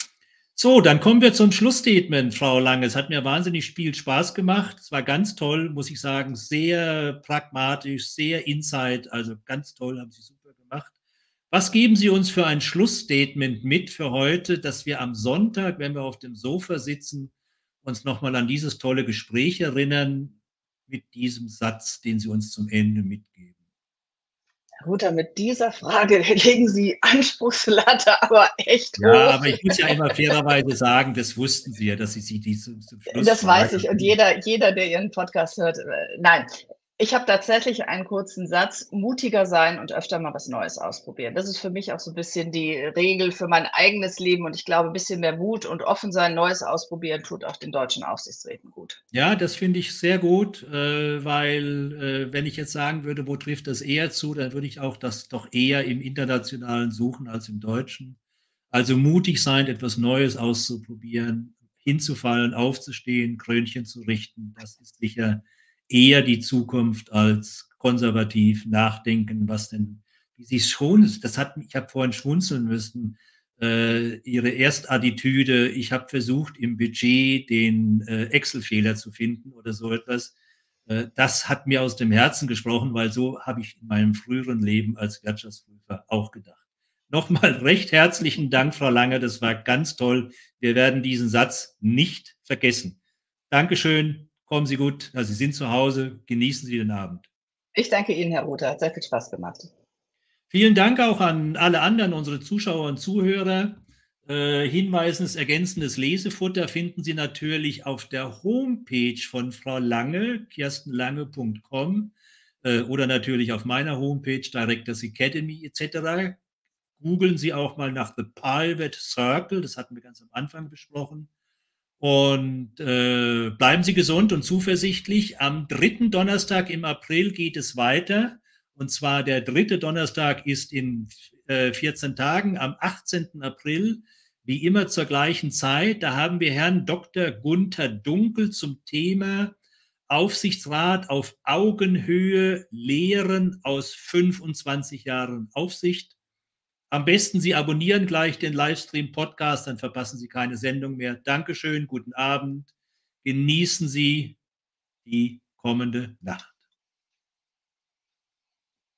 So, dann kommen wir zum Schlussstatement, Frau Lange. Es hat mir wahnsinnig viel Spaß gemacht. Es war ganz toll, muss ich sagen, sehr pragmatisch, sehr Insight, also ganz toll, haben Sie super gemacht. Was geben Sie uns für ein Schlussstatement mit für heute, dass wir am Sonntag, wenn wir auf dem Sofa sitzen, uns nochmal an dieses tolle Gespräch erinnern mit diesem Satz, den Sie uns zum Ende mitgeben? Herr Ruther, mit dieser Frage legen Sie Anspruchslatte aber echt Ja, hoch. aber ich muss ja immer fairerweise sagen, das wussten Sie ja, dass ich Sie die zum Schluss Das weiß frage. ich, und jeder, der Ihren Podcast hört, nein. Ich habe tatsächlich einen kurzen Satz: Mutiger sein und öfter mal was Neues ausprobieren. Das ist für mich auch so ein bisschen die Regel für mein eigenes Leben, und ich glaube, ein bisschen mehr Mut und offen sein, Neues ausprobieren, tut auch den deutschen Aufsichtsräten gut. Ja, das finde ich sehr gut, weil wenn ich jetzt sagen würde, wo trifft das eher zu, dann würde ich auch das doch eher im Internationalen suchen als im Deutschen. Also mutig sein, etwas Neues auszuprobieren, hinzufallen, aufzustehen, Krönchen zu richten, das ist sicher eher die Zukunft als konservativ nachdenken, was denn, wie Sie schon, ich habe vorhin schmunzeln müssen, ihre Erstattitüde, ich habe versucht, im Budget den Excel-Fehler zu finden oder so etwas. Das hat mir aus dem Herzen gesprochen, weil so habe ich in meinem früheren Leben als Wirtschaftsprüfer auch gedacht. Nochmal recht herzlichen Dank, Frau Lange, das war ganz toll. Wir werden diesen Satz nicht vergessen. Dankeschön, kommen Sie gut, Sie sind zu Hause, genießen Sie den Abend. Ich danke Ihnen, Herr Ruther, hat sehr viel Spaß gemacht. Vielen Dank auch an alle anderen, unsere Zuschauer und Zuhörer. Hinweisendes, ergänzendes Lesefutter finden Sie natürlich auf der Homepage von Frau Lange, kirstenlange.com, oder natürlich auf meiner Homepage, Directors Academy etc. Googeln Sie auch mal nach The Private Circle, das hatten wir ganz am Anfang besprochen. Und bleiben Sie gesund und zuversichtlich. Am 3. Donnerstag im April geht es weiter. Und zwar der 3. Donnerstag ist in 14 Tagen, am 18. April, wie immer zur gleichen Zeit. Da haben wir Herrn Dr. Gunther Dunkel zum Thema Aufsichtsrat auf Augenhöhe, Lehren aus 25 Jahren Aufsicht. Am besten Sie abonnieren gleich den Livestream-Podcast, dann verpassen Sie keine Sendung mehr. Dankeschön, guten Abend. Genießen Sie die kommende Nacht.